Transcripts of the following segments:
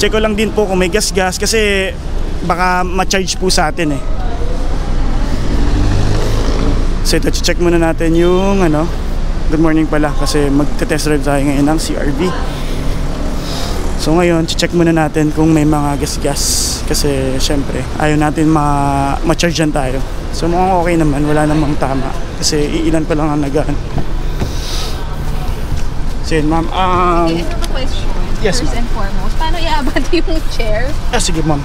Check ko lang din po kung may gas-gas kasi baka ma-charge po sa atin eh. So ito, check muna natin yung ano, good morning pala kasi magte-test drive tayo ngayon ng CR-V. So ngayon, check muna natin kung may mga gas-gas kasi syempre ayaw natin ma-chargean tayo. So mukhang okay naman, wala namang tama kasi iilan pa lang ang nagaan. So yun ma'am, I have a question. Yes, First and foremost, paano iabot yung chair? sige ma'am.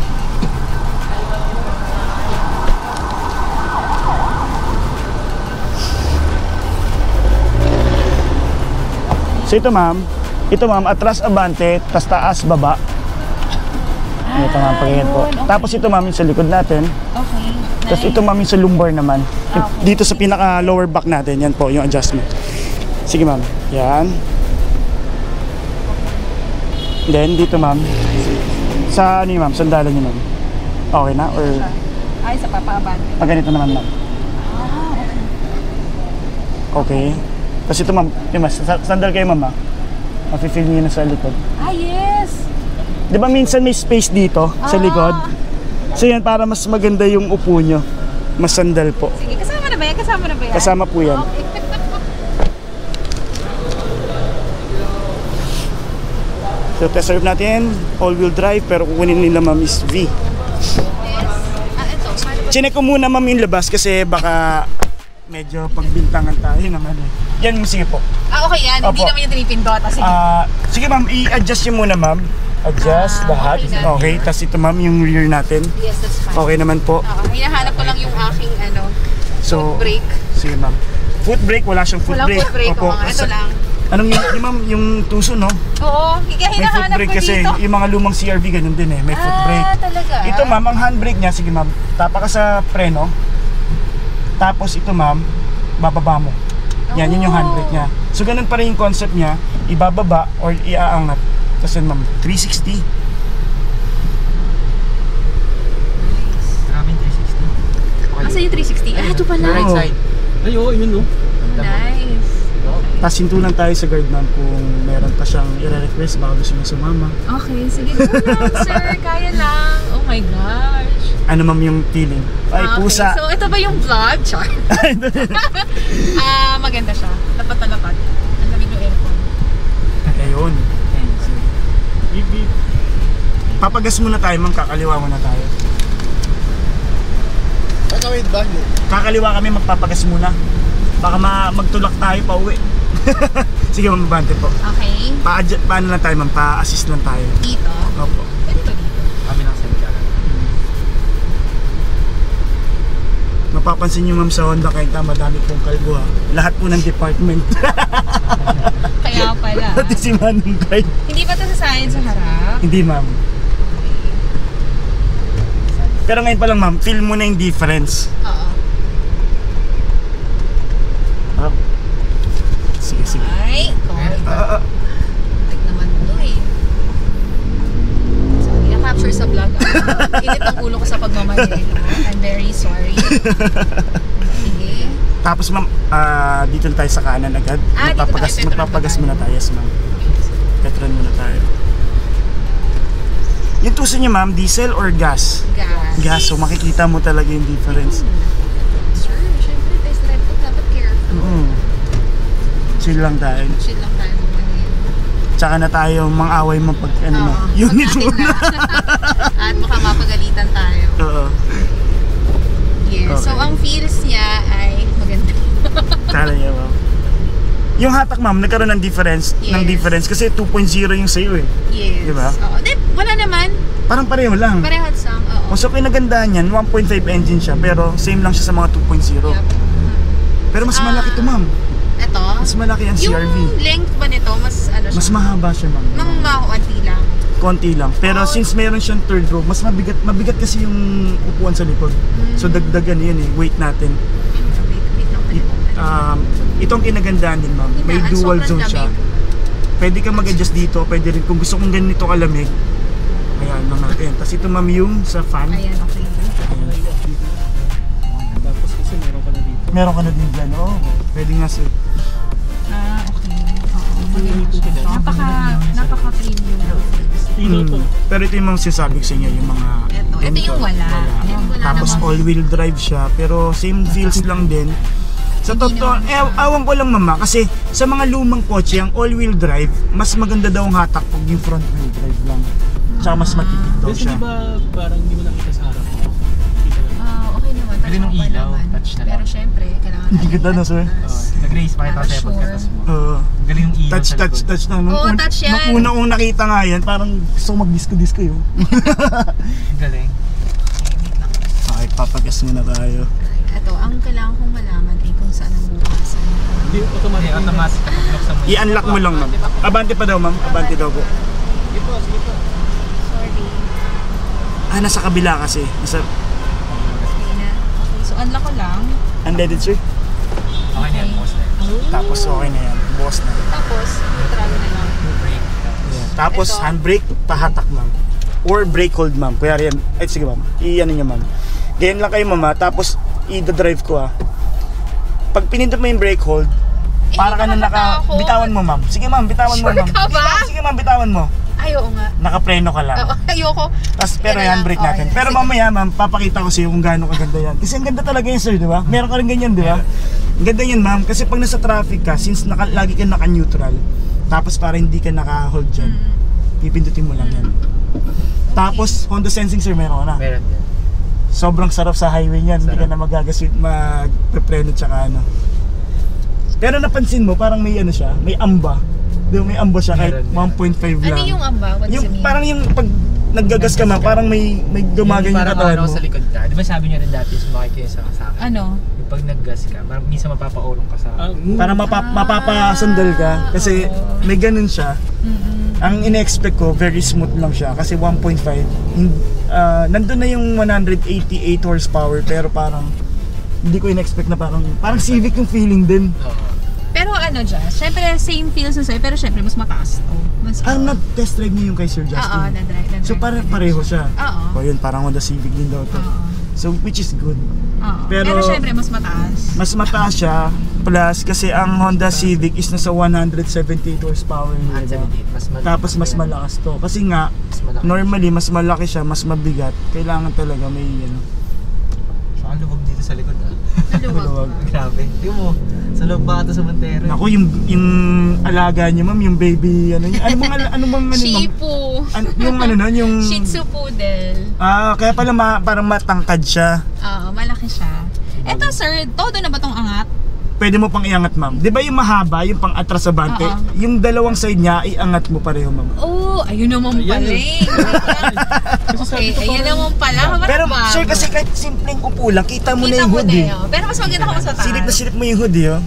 So ito ma'am, atras abante, tas taas baba. Ito ma'am, pagiging po. Okay. Tapos ito ma'am yung sa likod natin. Okay. Tapos ito ma'am yung sa lumbar naman. Dito sa pinaka lower back natin, yan po yung adjustment. Sige ma'am, yan. Then dito ma'am, sa ano yun ma'am, sandalan nyo ma'am. Okay na? Or Ay, sa papaabante. ganito naman ma'am. Okay. Tapos ito ma'am, yung mas, sandal kayo ma'am ha. Mafe-feel nyo na sa likod. Ah, yes! Di ba minsan may space dito sa likod? So yan, para mas maganda yung upo nyo. Mas sandal po. Sige, kasama na ba yan? Kasama na ba yan? Kasama po yan. Okay. So test drive natin, all-wheel drive, pero kukunin nila ma'am is V. Yes. Ah, ito. Paano ba? Chinek ko muna ma'am yung labas kasi baka medyo pagbintangan tayo naman eh. Yan, sige po. Ah, okay yan. Hindi Opo. naman yung tinipindot. Ah, sige. Sige ma'am, i-adjust nyo muna ma'am. Adjust lahat. okay na. Okay, tapos ito ma'am yung rear natin. Yes, that's fine. Okay naman po. Hinahanap ko lang yung aking So, foot brake. sige ma'am. Foot brake, wala siyang foot Walang brake. foot brake. Opo. Ito lang. Anong yung ma'am, yung tuso no? Oo, May foot hinahanap brake ko kasi dito. yung mga lumang CR-V ganun din eh, may foot brake. Ah, talaga? Ito ma'am, ang handbrake niya, sige ma'am, tapa ka sa preno. Tapos ito ma'am, bababa mo. Yan, yun yung handbrake niya. So ganun pa rin yung concept niya, ibababa or iaangat. Tapos yun ma'am, 360. Maraming 360. Asa yung 360? Ah, ito pala. Right side. Ay, oo, yun no. Nice. Tapos hinto lang tayo sa guard ma'am kung meron pa siyang i-request baka gusto niya sumama. Okay, sige. Go lang, sir. Kaya lang. Oh my gosh. Ano ma'am yung feeling? Ay, Okay, pusa. so ito ba yung vlog? Char. Maganda siya. Tapat na lapat. Ang lamig ng aircon. Ayun. Beep, beep. Papagas muna tayo ma'am, kakaliwa muna tayo. Wait ba? Kakaliwa kami, magpapagas muna. Baka magtulak tayo pa uwi. Sige ma'am, bante po. Okay. Paano lang tayo ma'am, pa-assist lang tayo. Dito. Opo. Pwede ba dito? Kami lang sa Micharan. Mapapansin nyo ma'am sa Honda kahit madami pong kalbo ha. Lahat po ng department. Kaya pala. Pati si Manong Guy. Hindi ba ito sa science sa harap? Hindi ma'am. Pero ngayon pa lang ma'am, feel mo na yung difference. Oo. Sige, sige. Ay, corridor. Like naman ito eh. So, i-capture sa vlog. Init ang ulo ko sa pagmamadelo. I'm very sorry. Sige. Tapos ma'am, dito na tayo sa kanan agad. Dito tayo, Magpapagas muna tayo, yes ma'am. Petron muna tayo. Yung tuso niya ma'am, diesel or gas? Gas. Gas, so makikita mo talaga yung difference. Sir, syempre, test drive ko. Dapat careful. Chill lang tayo. Chill lang tayo naman yun. Tsaka na tayo mang-away mo pag ano mo. Unit pag-atin mo na. At baka mapagalitan tayo. Oo. Yes. Okay. So, ang feels niya ay maganda. Kala niya ma'am. Yung hatak ma'am, nagkaroon ng difference. Ng Yes. difference kasi 2.0 yung sa'yo eh. Yes. Diba? Oo. Wala naman. Parang pareho lang. Parehas sang. Oo. So kinagandaan niyan, 1.5 engine siya pero same lang siya sa mga 2.0. Yep. Pero mas malaki to ma'am. Ito? Mas malaki ang Yung CR-V. length ba nito, mas ano siya? Mas mahaba siya ma'am. Mang makuanti lang. Konti lang. Pero since meron siyang third row, mas mabigat kasi yung upuan sa likod. So dagdagan yun eh, weight natin. Wait lang. Itong kinagandaan din ma'am, may Ang dual sobrang zone siya. lamig. Pwede ka mag-adjust dito, pwede rin kung gusto kong ganito kalamig. Ayan lang natin. Tapos ito ma'am yung sa fan. Ayan, okay. Tapos kasi meron ka na dito. Meron ka na din dyan, oo. Pwede nga sir. Okay. Oo, maganda siya. Napaka-premium. Ilaw to. Pero ito yung mga sinasabi ko sa inyo, yung mga... Ito yung wala. Yung wala Tapos naman. all-wheel drive siya, pero same feels lang din. Sa totoo, awan ko lang mama, kasi sa mga lumang kotse, ang all-wheel drive, mas maganda daw ang hatak pag yung front-wheel drive lang. Tsaka mas matipid daw Kasi siya. di ba parang hindi mo nakita sa harap mo? Kita lang. Okay naman. Pwede nung touch ilaw, naman. touch na lang. Pero syempre, kailangan Hindi kita na, sir. Nag-race pa kita Para sa pagkatas mo. Ang galing yung ilaw Touch, sa touch, likod. touch na. Oo, touch yan. Nung una kong nakita nga yan, parang gusto ko mag-disco-disco yun. Ang galing. Okay, papagas muna tayo. Ito, ang kailangan kong malaman ay kung saan ang bukasan. Hindi, automatic. Hindi, automatic. Binuksan mo. I-unlock mo lang, ma'am. Abante pa daw, ma'am. Abante daw po. Sige po, sige po. Sorry. Nasa kabila kasi. Nasa Okay na. Okay, so unlock ko lang. unleaded, sir. Okay na yan, boss na yan. Tapos okay na yan. Boss na. Tapos, neutral na lang. Brake. Tapos Ito. handbrake, pahatak, ma'am. Or brake hold, ma'am. Kaya yan. Ay, sige, ma'am. I-ano nyo, ma'am. Ganyan lang kayo, ma'am. Tapos, i-drive ko, Pag pinindot mo yung brake hold, para ka na nakakatakot. bitawan mo, ma'am. Sige, ma'am. Bitawan mo, Sure ma'am. ka ba? Sige, ma'am. Bitawan mo. Ay, oo nga. Nakapreno ka lang. Oo, ayoko. Tapos pero Yan na lang. handbrake natin. Okay, Pero sige. mamaya ma'am, papakita ko sa iyo kung gaano kaganda yan. Kasi ang ganda talaga yun sir, di ba? Meron ka rin ganyan, di ba? Ang ganda yan ma'am, kasi pag nasa traffic ka, since lagi ka naka-neutral, tapos para hindi ka naka-hold dyan, pipindutin mo lang yan. Tapos Honda Sensing sir, meron ka na. Meron yan. Sobrang sarap sa highway niyan, hindi ka Sarap. na magagaswit, magpe-preno tsaka ano. Pero napansin mo, parang may ano siya, may amba. Di ba, may amba siya kahit Meron, 1.5 lang. Ano yung amba? What does Yung it mean? parang yung pag naggagas ka man, parang may gumagan yung parang katawan ano mo. sa likod ka. Di ba sabi niyo rin dati, sumakay kayo sa akin. Ano? Yung pag nag-gas ka, parang minsan mapapaulong ka sa... Para mapapasandal ka kasi may ganun siya. Ang ine-expect ko, very smooth lang siya kasi 1.5. Nandun na yung 188 horsepower pero parang hindi ko in-expect na parang Civic yung feeling din. Oo. Pero ano dyan, syempre same feels na sa'yo, pero syempre mas mataas to. Mas Na-test drive niyo yung kay Sir Oo, Justin. na-drive. So pareho siya. Oo. O yun, parang Honda Civic din daw to. Oo. So which is good. Oo. Pero- Pero syempre mas mataas. Mas mataas siya, plus kasi ang Honda Civic is nasa 178 horsepower At nila. 78, mas malaki. Tapos mas malakas to. Kasi nga, Mas malaki. normally mas malaki siya, mas mabigat. Kailangan talaga may ano. So, ang lubog dito sa likod ah. Maluwag. Grabe. Di mo, sa loob ba ito sa Montero? Naku, yung alaga niyo ma'am, yung baby, ano bang ano ma'am? Shipu. Yung ano nun, yung... Shih Tzu Poodle. Kaya pala parang matangkad siya. Oo, malaki siya. Eto sir, todo na ba tong angat? Pwede mo pang iangat ma'am. Di ba yung mahaba, yung pang atras sa bante? Oo. Yung dalawang side niya, iangat mo pareho ma'am. Oh, ayun naman Ayan pala eh. Okay, ayun naman pala. Pero Maraming sir, kasi kahit simpleng upo lang, kita mo na kita yung mo hood na eh. yun. Pero mas maganda ko mas sa taas. Silip na silip mo yung hood eh. Oh.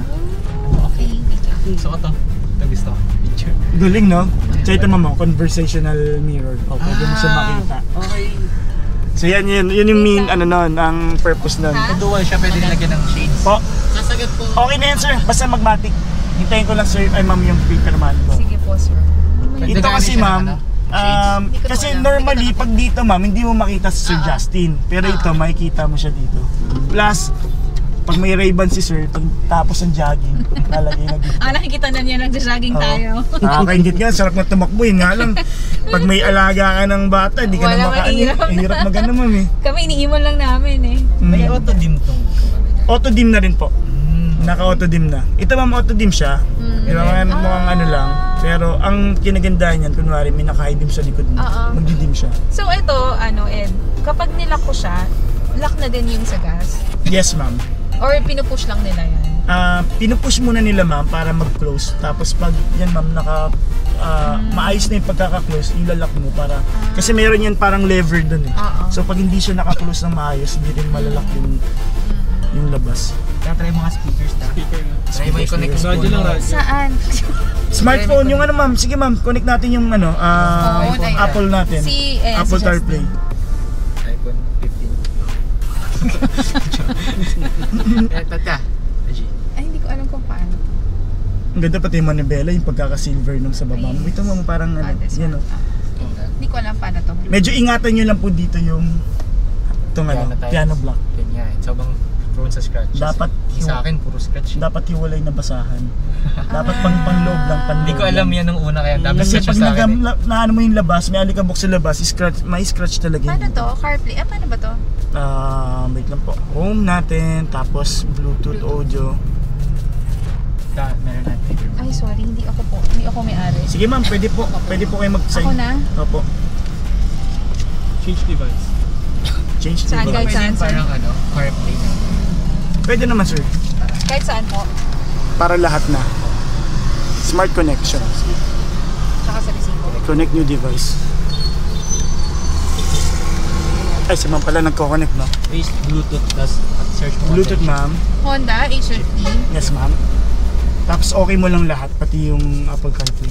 Okay, wait lang. So, ito. Ito gusto ko. Picture. Galing no? Tsaka ito mamo, conversational mirror. O, pwede mo siya makita. Okay. So yan yung main ano nun, ang purpose nun. Ha? Kung dual siya, pwede nilagyan ng shades. Po, Sasagot po. okay na yan sir, basta magmatic. Hintayin ko lang sir, ay ma'am yung paperman ko. Sige po sir. Ito Nagdagani kasi siya ng ma'am, ano? Shades. Hindi ko kasi alam. normally pag dito ma'am, hindi mo makita si Sir Oo. Justin. Pero ito, makikita mo siya dito. Plus, pag may Ray-Ban si sir, pag tapos ng jogging, lalagay na dito. Nakikita na niya, nagja-jogging tayo. Nakakaingit nga, sarap na tumakbo yun nga lang. Pag may alaga ka ng bata, di ka na Wala, makaano. mahirap na. Hirap magano ma'am eh. Kami iniiwan lang namin eh. May auto-dim tong. Auto-dim na rin po. Naka-auto-dim na. Ito ma'am, auto-dim siya. Mukhang ano lang. Pero ang kinagandahan niyan, kunwari may naka-high beam sa likod mo. Magdi-dim siya. So ito, ano Ed, kapag nilock ko siya, lock na din yung sa gas? Yes ma'am. Or pinupush lang nila yan? Pinupush muna nila ma'am para mag-close. Tapos pag yan ma'am, maayos na yung pagkaka-close, ilalak mo para... Kasi meron yan parang lever dun eh. Oo. So pag hindi siya naka-close ng maayos, hindi rin malalak yung labas. Kaya try mga speakers na. Speaker na. Try mo i-connect yung Radyo phone lang, mo. radyo. Saan? Smartphone, yung ano ma'am, sige ma'am, connect natin yung ano, Phone, Apple natin. Si, Apple si CarPlay. iPhone 15. Tata. Ay, hindi ko alam kung paano. Ang ganda pati yung manibela, yung pagkaka-silver nung sa baba mo. Ito ma'am, parang ano, This yan one. o. Hindi ko alam paano to. Medyo ingatan nyo lang po dito yung itong ano, Piano types. piano block. Yun nga. Sobrang prone sa scratches. Dapat Yung sa akin, puro scratch. dapat hiwalay na basahan. Dapat pang-loob lang, panloob. Hindi ko alam yan nung una kaya dami Kasi scratch pag sa akin. naano mo yung labas, may alikabok sa labas, may scratch talaga Paano yun. to? CarPlay? Paano ba to? Wait lang po. Home natin, tapos Bluetooth audio. Meron natin. Ay, sorry. Hindi ako may-ari. Sige ma'am, pwede po kayo mag-sign. Ako na? Opo. Change device. Change Saan, device. guys? Pwede yung parang CarPlay. Pwede naman sir. Kahit saan po? Para lahat na. Smart connection. Tsaka sa receiver. Connect new device. Ay, si ma'am pala nagko-connect, no? Paste Bluetooth, tapos search mo. Bluetooth ma'am. Honda HRT. Yes ma'am. Tapos okay mo lang lahat, pati yung Apple CarPlay.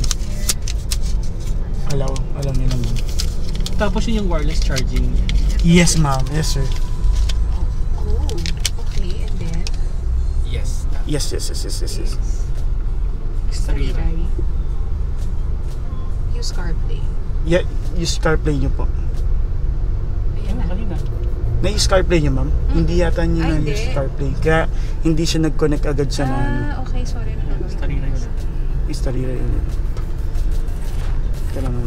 Alam niyo lang. Tapos yun yung wireless charging. Yes ma'am, yes sir. Oh, okay. And then? Yes. Yes. Sarili. Use CarPlay. Yeah, use CarPlay niyo po. Ayan na. Kanina. Na-use CarPlay niyo ma'am? Hindi yata niyo Ay, na-use hindi. CarPlay. Kaya hindi siya nag-connect agad sa Okay. Sorry na naman. Kanina yun. Istarira yun. Kailangan.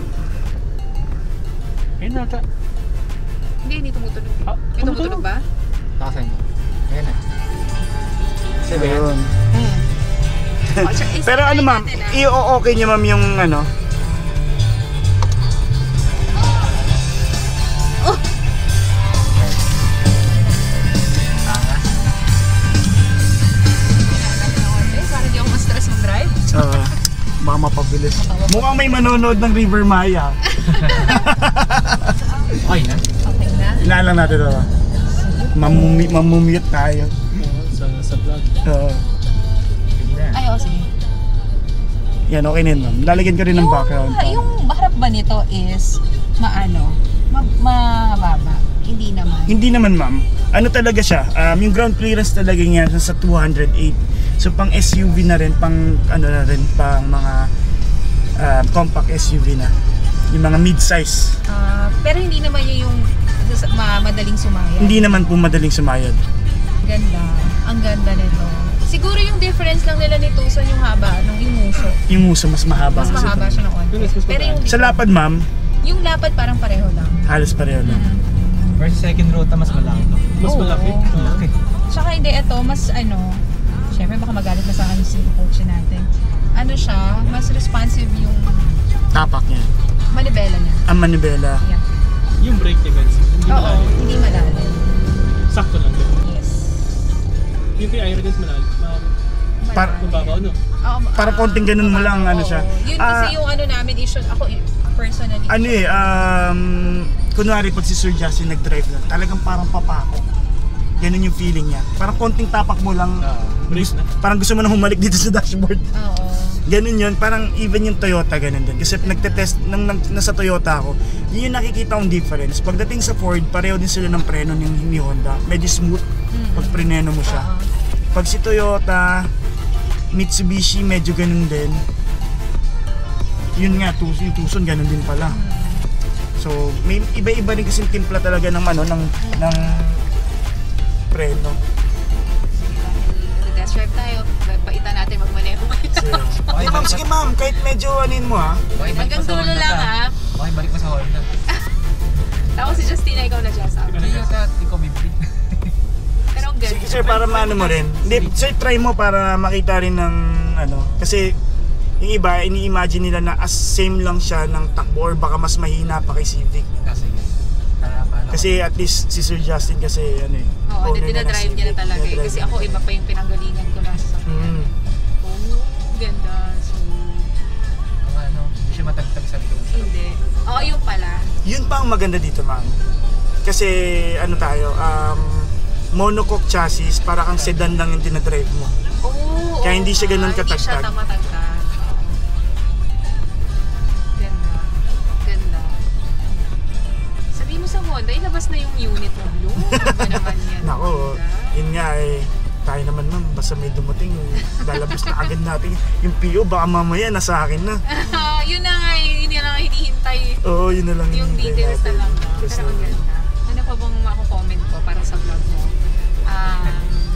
Ayun nata. Hindi tumutunog. Ah, May tumutunog ba? Nakasign mo. Ayan na. Sabi yan. Ayun. Oh, Pero ano ma'am, i-okay niyo ma'am yung ano. Para di ako ma-stress mag-drive. Baka mapabilis. Mukhang may manonood ng River Maya. Okay na. Okay na. Inalang natin ito. Mamumute tayo. Sa vlog. Sige na. Ay, sige. Yan, okay na yun ma'am. Lalagyan ko rin ng background. Yung harap ba nito is mababa? Hindi naman. Hindi naman ma'am. Ano talaga siya? Yung ground clearance talaga niya sa 208. So pang SUV na rin, pang ano na rin, pang mga compact SUV na. Yung mga mid-size. Pero hindi naman yung madaling sumayad. Hindi naman po madaling sumayad. Ganda. Ang ganda nito. Siguro yung difference lang nila ni Tucson yung haba ng yung muso. Yung muso mas mahaba. Mas mahaba siya ng onte. Pero yung Sa lapad ma'am, yung lapad parang pareho lang. halos pareho lang. Versus second row ta mas malaki to. Mas Oo. malaki. Okay. Tsaka hindi, ito, mas syempre baka magalit na sa akin si coach natin. Ano siya, mas responsive yung Tapak niya. manibela niya. Ang manibela. Yeah. Yung brake ni Benz. Hindi Oo, malalim. hindi malalim. Sakto lang din. Yes. Yung kay Iris malalim. Par- Mababaw, no? Oo, Parang konting ganun mo lang, ano oo. siya. Yun kasi yung namin issue, ako personally. Ano kunwari pag si Sir Justin nag-drive lang, talagang parang papako. Ganun yung feeling niya. Parang konting tapak mo lang, Brake na. parang gusto mo na humalik dito sa dashboard. Oo. Ganun yun, parang even yung Toyota ganun din. Kasi nagte-test, nang nasa Toyota ako, yun yung nakikita kong difference. Pagdating sa Ford, pareho din sila ng preno ni Honda. Medyo smooth pag preneno mo siya. Oo. Pag si Toyota, Mitsubishi, medyo ganun din. Yun nga, yung Tucson, ganun din pala. So, may iba-iba rin kasi timpla talaga ng ng preno. Test drive tayo. Paitan natin magmaneho. Okay, ma'am, sige ma'am, kahit medyo anin mo ha. Hanggang dulo lang ha. Okay, balik mo sa Honda. Tapos si Justina, ikaw na siya sa akin. Hindi yata, ikaw bibili. Pero ang ganda. Sige sir, para maano mo rin. Hindi, sir, try mo para makita rin ng kasi yung iba, ini-imagine nila na as same lang siya ng takbo or baka mas mahina pa kay Civic. Kasi at least si Sir Justin kasi Oo, owner na ng dinadrive niya na Civic. talaga eh. Dinadrive Kasi niya. ako iba pa yung pinanggalingan ko na sa sasakyan. Oh, ganda. So, Hindi siya matagtag sa likod. hindi. Oo, yung pala. Yun pa ang maganda dito, ma'am. Kasi monocoque chassis, para kang sedan lang yung dinadrive mo. Oo. Kaya hindi siya ganun Hindi siya katagtag. tamatagtag. Ganda. Ganda. Sabi mo sa Honda, ilabas na yung unit mo blue. Ano ba naman yan? Nako, Honda? yun nga tayo naman ma'am, basta may dumating, lalabas na agad natin. Yung PO, baka mamaya nasa akin na. Yun na nga, yun na lang hinihintay. Oo, yun na lang. Yung hinihintay details na natin. lang. Kasi, Pero ang ganda. Ano pa bang mako-comment ko para sa vlog mo?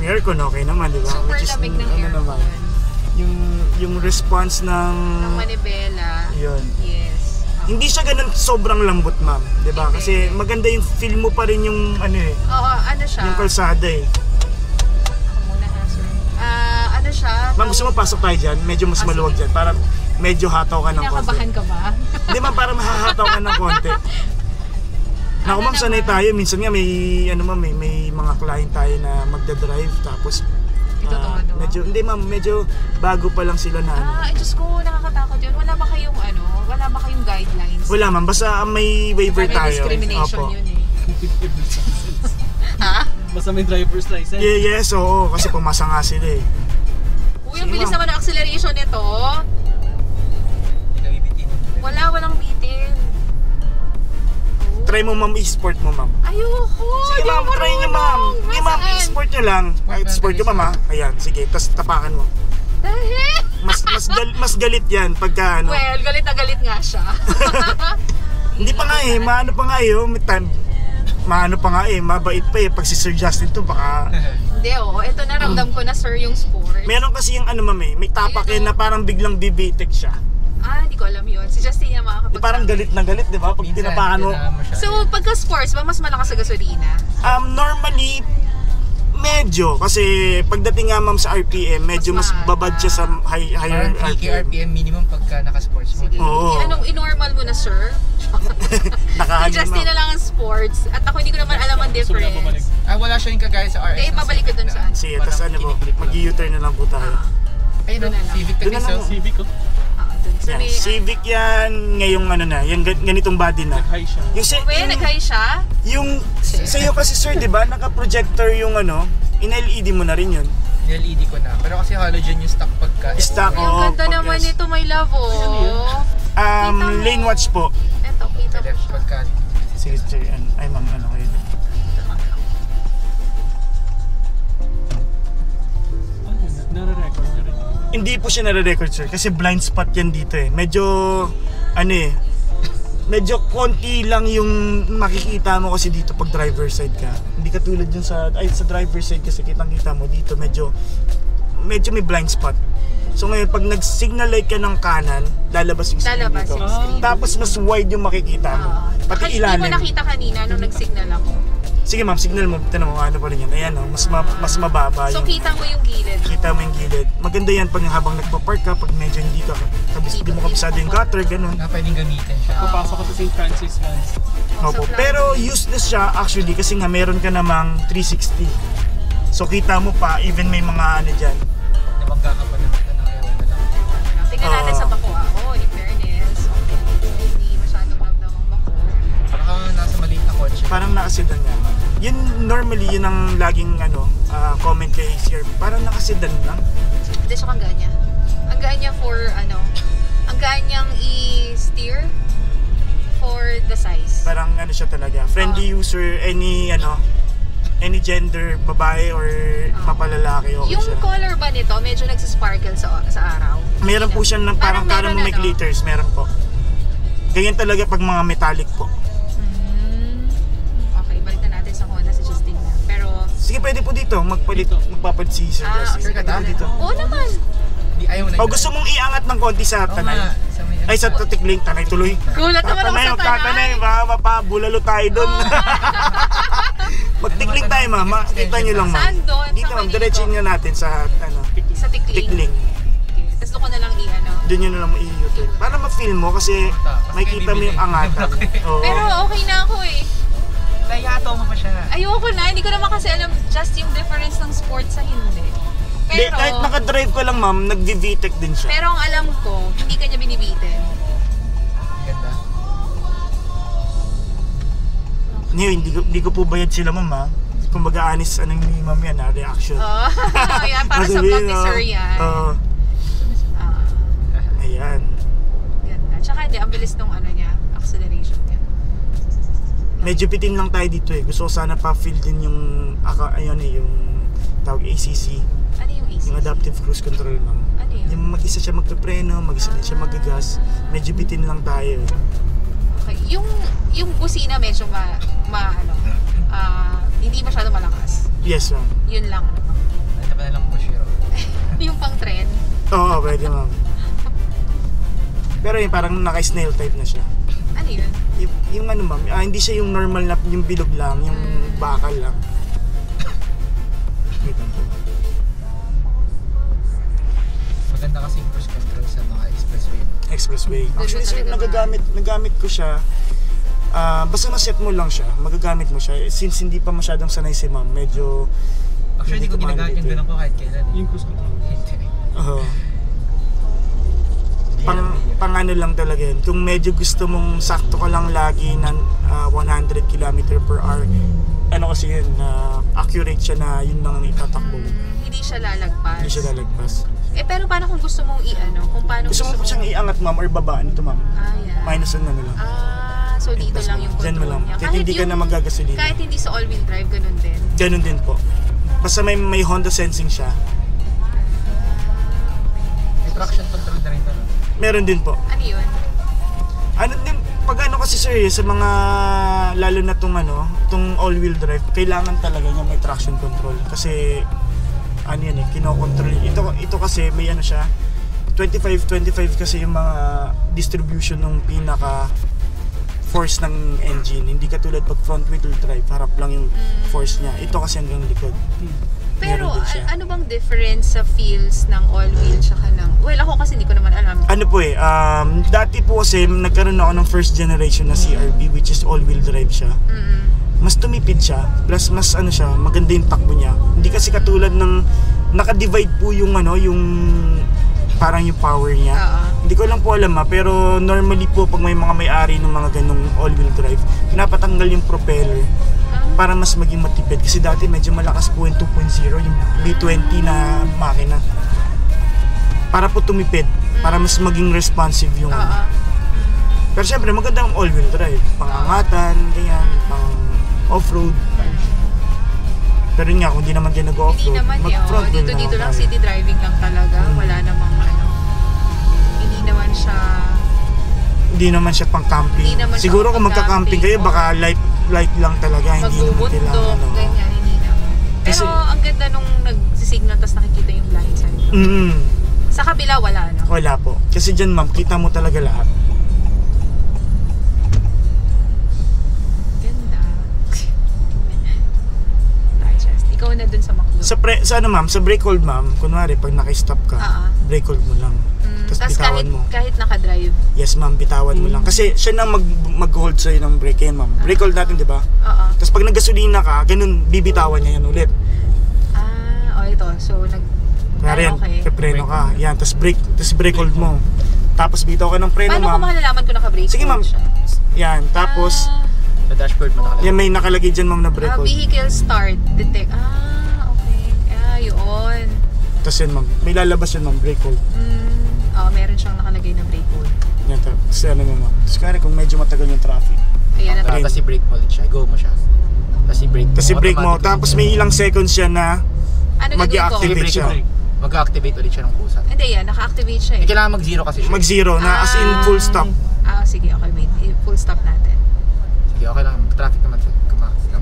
aircon okay naman, di ba? Super Which is, lamig ng ano aircon. naman, yung response ng manibela. yun. Yes. Hindi siya ganun sobrang lambot, ma'am, di ba? Hindi. Kasi maganda yung feel mo pa rin yung ano eh, Oo, ano siya? yung kalsada eh. Ako muna ha, sir. Ano siya? Ma'am, gusto mo pasok tayo dyan? Medyo mas maluwag sige. dyan. Para medyo hataw ka ng konti. Kinakabahan ka ba? Hindi ma'am, para mahahataw ka ng konti. Naku ma'am, sanay tayo. Minsan nga may, ano ma'am, may mga client tayo na magdadrive. Tapos, Totoo, no? medyo, hindi ma'am, medyo bago pa lang sila na ano. Ay, Diyos ko, nakakatakot yun. Wala ba kayong guidelines? Wala ma'am, basta may waiver May tayo. discrimination Opo. yun eh. Ha? Basta may driver's license. Yes, oo. Kasi pumasa nga sila eh. Uy, ang Sige, bilis ma'am. naman ng acceleration nito. Hindi kami bitin. Walang bitin. Oh. Try mo ma'am, i-sport mo ma'am. Ayoko. Sige di ma'am, ako try nyo ma'am. marunong. Sige ma'am, Nasaan? i-sport nyo lang. Sport nyo ma'am ha. Ayan, sige. Tapos tapakan mo. Dahil? Mas galit yan pagka ano. Well, galit na galit nga siya. Hindi pa nga eh, maano pa nga eh, oh, may time. Maano pa nga eh, mabait pa eh. Pag si Sir Justin to, baka... Hindi, oo. Ito na, ramdam ko na, sir, yung sport. Meron kasi yung ano ma'am eh, may tapak eh Ayun, na parang biglang bibitik siya. Hindi ko alam yun. Si Justin yung makakapag- Parang galit na galit, di ba? Pag Minsan, tinapakan mo. kailangan mo siya. So, pagka sports, ba mas malakas sa gasolina? Normally, medyo. Kasi pagdating nga ma'am sa RPM, medyo mas Mas babad siya sa higher Parang 3K RPM. RPM minimum pagka naka-sports mode. Sige. Oo. Anong inormal mo na, sir? Si Nakaano Justin na ma'am. lang ang sports. At ako hindi ko naman alam ang Gusto mo na bumalik. difference. Wala siya yung kagaya sa RS. Okay, babalik ka dun saan? Sige, tapos ano po, mag-U-turn na lang po tayo. Ayun Doon na lang. Civic Doon na Tagiso. lang. Civic ko. Dun sa Yan, may... Civic yan, ngayong ano na, yung ganitong body na. Nag-high siya. Uy, nag-high siya? Yung sa'yo kasi sir, di ba, naka-projector yung ano, in-LED mo na rin yun. LED ko na. Pero kasi halogen yung stock pagka. Stock, Ay, ang oo, ganda naman pag-S. nito, my love, oh. Kita mo. Lane watch po. Eto, kita mo Left siya. pagka. Sige sir, ay ma'am, ano kayo? Nare-record na rin. Hindi po siya nare-record sir, kasi blind spot yan dito eh. Medyo, ano eh, medyo konti lang yung makikita mo kasi dito pag driver side ka. Hindi katulad dun sa driver side kasi kitang-kita mo dito medyo may blind spot. So ngayon pag nag-signal light ka ng kanan, lalabas yung screen Lalabas dito. yung screen. Tapos mas wide yung makikita mo. Pati Hindi ilalim. mo nakita kanina nung nag-signal ako. Sige ma'am, signal mo. Tinan mo ano pa rin yan. Ayan oh, mas mababa So, yung kita mo yung gilid. kita mo yung gilid. Maganda yan pag habang nagpa-park ka, pag medyo hindi mo kabisado yung gutter, ganun. Na pwedeng gamitin siya. Papasok ko sa St. Francis Vans. Opo. Pero useless siya actually kasi nga meron ka namang 360. So kita mo pa, even may mga ano dyan. Na magkakapalan ka ng ewan na lang. Tingnan natin sa bako. In fairness, okay. Hindi masyadong ramdam ang bako. Parang nasa maliit na kotse. Parang nakasedan nga. Yun normally, yun ang laging comment kay Sir. Parang nakasedan lang. Hindi siya kang ganyan. Ang gaan niya for ang gaan niyang i-steer for the size. Parang ano siya talaga. Friendly user, any gender, babae or mapalalaki, okay Yung siya. color ba nito, medyo nagsisparkle sa araw? Meron po siya ng parang meron may glitters. Meron po. Ganyan talaga pag mga metallic po. Okay, balik na natin sa Honda si Justin na. Pero, Sige, pwede po dito. Magpapalit si Sir Justin. sure ka Pwede ta? dito. oo naman. Di ayaw na. O gusto mong iangat ng konti sa Oo tanay? nga, sa may- Ay, sa tatikling, tanay tuloy. Gulat naman ako sa Tatanay, tanay. baka mapabulalo tayo doon. Magtikling tayo, ma'am. Makita nyo lang, ma'am. Saan doon? Dito, Sa ma'am. Manila Diretsin to? nyo natin sa, Sa tikling. tikling. Okay. Tapos doon ko na lang i-ano. Doon nyo na lang i-u-turn. Para ma-feel mo kasi makikita mo yung angatan. Oo. Pero okay na ako eh. Nayato mo pa siya. Ayoko na, hindi ko naman kasi alam just yung difference ng sports sa hindi. Hindi, Pero, kahit nakadrive ko lang, ma'am, nag-VTEC din siya. pero ang alam ko, hindi ka niya binibitin. Ganda. Hindi ko po bayad sila, ma'am, ha? Kumbaga, honest, ni ma'am yan, reaction. Oh, yan, para sa Masabihin, vlog ni Sir yan. Oo. Ah, Ayan. ganda. Tsaka hindi, ang bilis nung niya, acceleration niya. Medyo bitin lang tayo dito eh. Gusto ko sana pa-feel din yung yung tawag ACC, Ano yung AC? yung Adaptive Cruise Control, ma'am. Ano yun? Yung mag-isa siya magpe-preno, mag-isa din siya mag-gas. Medyo bitin lang tayo. Okay. Yung busina medyo hindi masyado malakas. Yes, ma'am. Yun lang naman. Yung pang trend. Oo, pwede ma'am. Pero yun, parang naka-snail type na siya. Ano yun? Yung ano ma'am, hindi siya yung normal na, yung bilog lang, yung bakal lang. Wait lang po. Maganda kasi yung cruise control sa mga expressway. Expressway. Actually sir, talaga nagamit ko siya. Basta ma-set mo lang siya, magagamit mo siya. Since hindi pa masyadong sanay si ma'am, medyo... Actually, hindi ko ginagamit yung ganun ko kahit kailan. Yung cruise control. Hindi. Oo. Pang ano lang talaga yun. Kung medyo gusto mong sakto ka lang lagi na 100 km per hour, ano kasi yun, accurate siya na yun lang ang itatakbo mo. Hindi siya lalagpas. Hindi siya lalagpas. Pero paano kung gusto mong i-ano? Kung paano Gusto mo siyang iangat ma'am or babaan ito ma'am? Yan. Minus na lang. So dito lang yung Diyan mo control lang. niya. Kahit hindi ka na magagasolina. Kahit hindi sa all-wheel drive, ganun din. Ganun din po. Basta may Honda sensing siya. May traction control na rin ito. Meron din po. Ano yun? Ano din, pag ano kasi sir, sa mga, lalo na tong all-wheel drive, kailangan talaga niya may traction control. Kasi, ano yan kinokontrol. Ito kasi, may ano siya, 25 kasi yung mga distribution ng pinaka force ng engine. Hindi katulad pag front wheel drive, harap lang yung force niya. Ito kasi hanggang likod. Pero Meron din siya. ano bang difference sa feels ng all-wheel tsaka ng... Well, ako kasi hindi ko naman alam. Ano po dati po kasi nagkaroon ako ng first generation na CRV, which is all-wheel drive siya. Mas tumipid siya, plus mas ano siya, maganda yung takbo niya. Hindi kasi katulad ng naka-divide po yung yung parang yung power niya. Hindi ko lang po alam pero normally po pag may mga may-ari ng mga ganung all-wheel drive, pinapatanggal yung propeller para mas maging matipid. Kasi dati medyo malakas po yung 2.0, yung B20 na makina. Para po tumipid, para mas maging responsive yung Pero syempre maganda ang all-wheel drive, pang-angatan, ganyan, pang off-road. Pero yun nga, kung di naman kayo nag-off-road, Hindi naman mag-front wheel dito naman lang tayo. city driving lang talaga. Wala namang hindi naman siya... Hindi naman siya pang camping. Hindi naman siya Siguro kung pang-camping magka-camping kayo, or baka light lang talaga. Hindi naman magbubundok, kailangan. ganyan, hindi naman. Pero Kasi- ang ganda nung nag-signal tapos nakikita yung blind side. Sa kabila wala, no? Wala po. Kasi dyan ma'am, kita mo talaga lahat. Ganda. Digest. Ikaw na dun sa McDo. Sa ano ma'am, sa brake hold ma'am, kunwari pag naka-stop ka, brake hold mo lang. Tapos Tapos bitawan mo. kahit naka-drive. Yes ma'am, bitawan mo lang. Kasi siya na mag-hold sa'yo ng brake yan ma'am. Brake hold natin, di ba? Oo. Tapos pag naggasolina ka, ganun, bibitawan niya yan ulit. Ito. So, Kaya yan, okay. pepreno ka. Yan, tapos brake hold mo. Tapos bitaw ka ng preno Paano ko ma'am. malalaman kung naka-brake Sige ma'am. siya? Yan, tapos Sa dashboard mo nakalagay. yan may nakalagay dyan ma'am na brake hold. Vehicle start detect. Okay. Yun. Tapos yan ma'am, may lalabas yan ma'am, brake hold. Meron siyang nakalagay na brake hold. Yan, tapos ano mo ma'am. Tapos kaya kung medyo matagal yung traffic. Ayan na. Tapos si brake mo ulit siya. Go mo siya. Tapos si brake mo. Kasi brake mo, automatic tapos may ilang seconds siya na Ano gagawin ko? mag-i-activate brake siya. mo. Mag-activate ulit siya ng kusa. Hindi yan. Naka-activate siya eh. Kailangan mag-zero kasi siya. Mag-zero na as in full stop. Sige. Okay, wait. Full stop natin. Sige, okay lang. Traffic naman siya. Stop.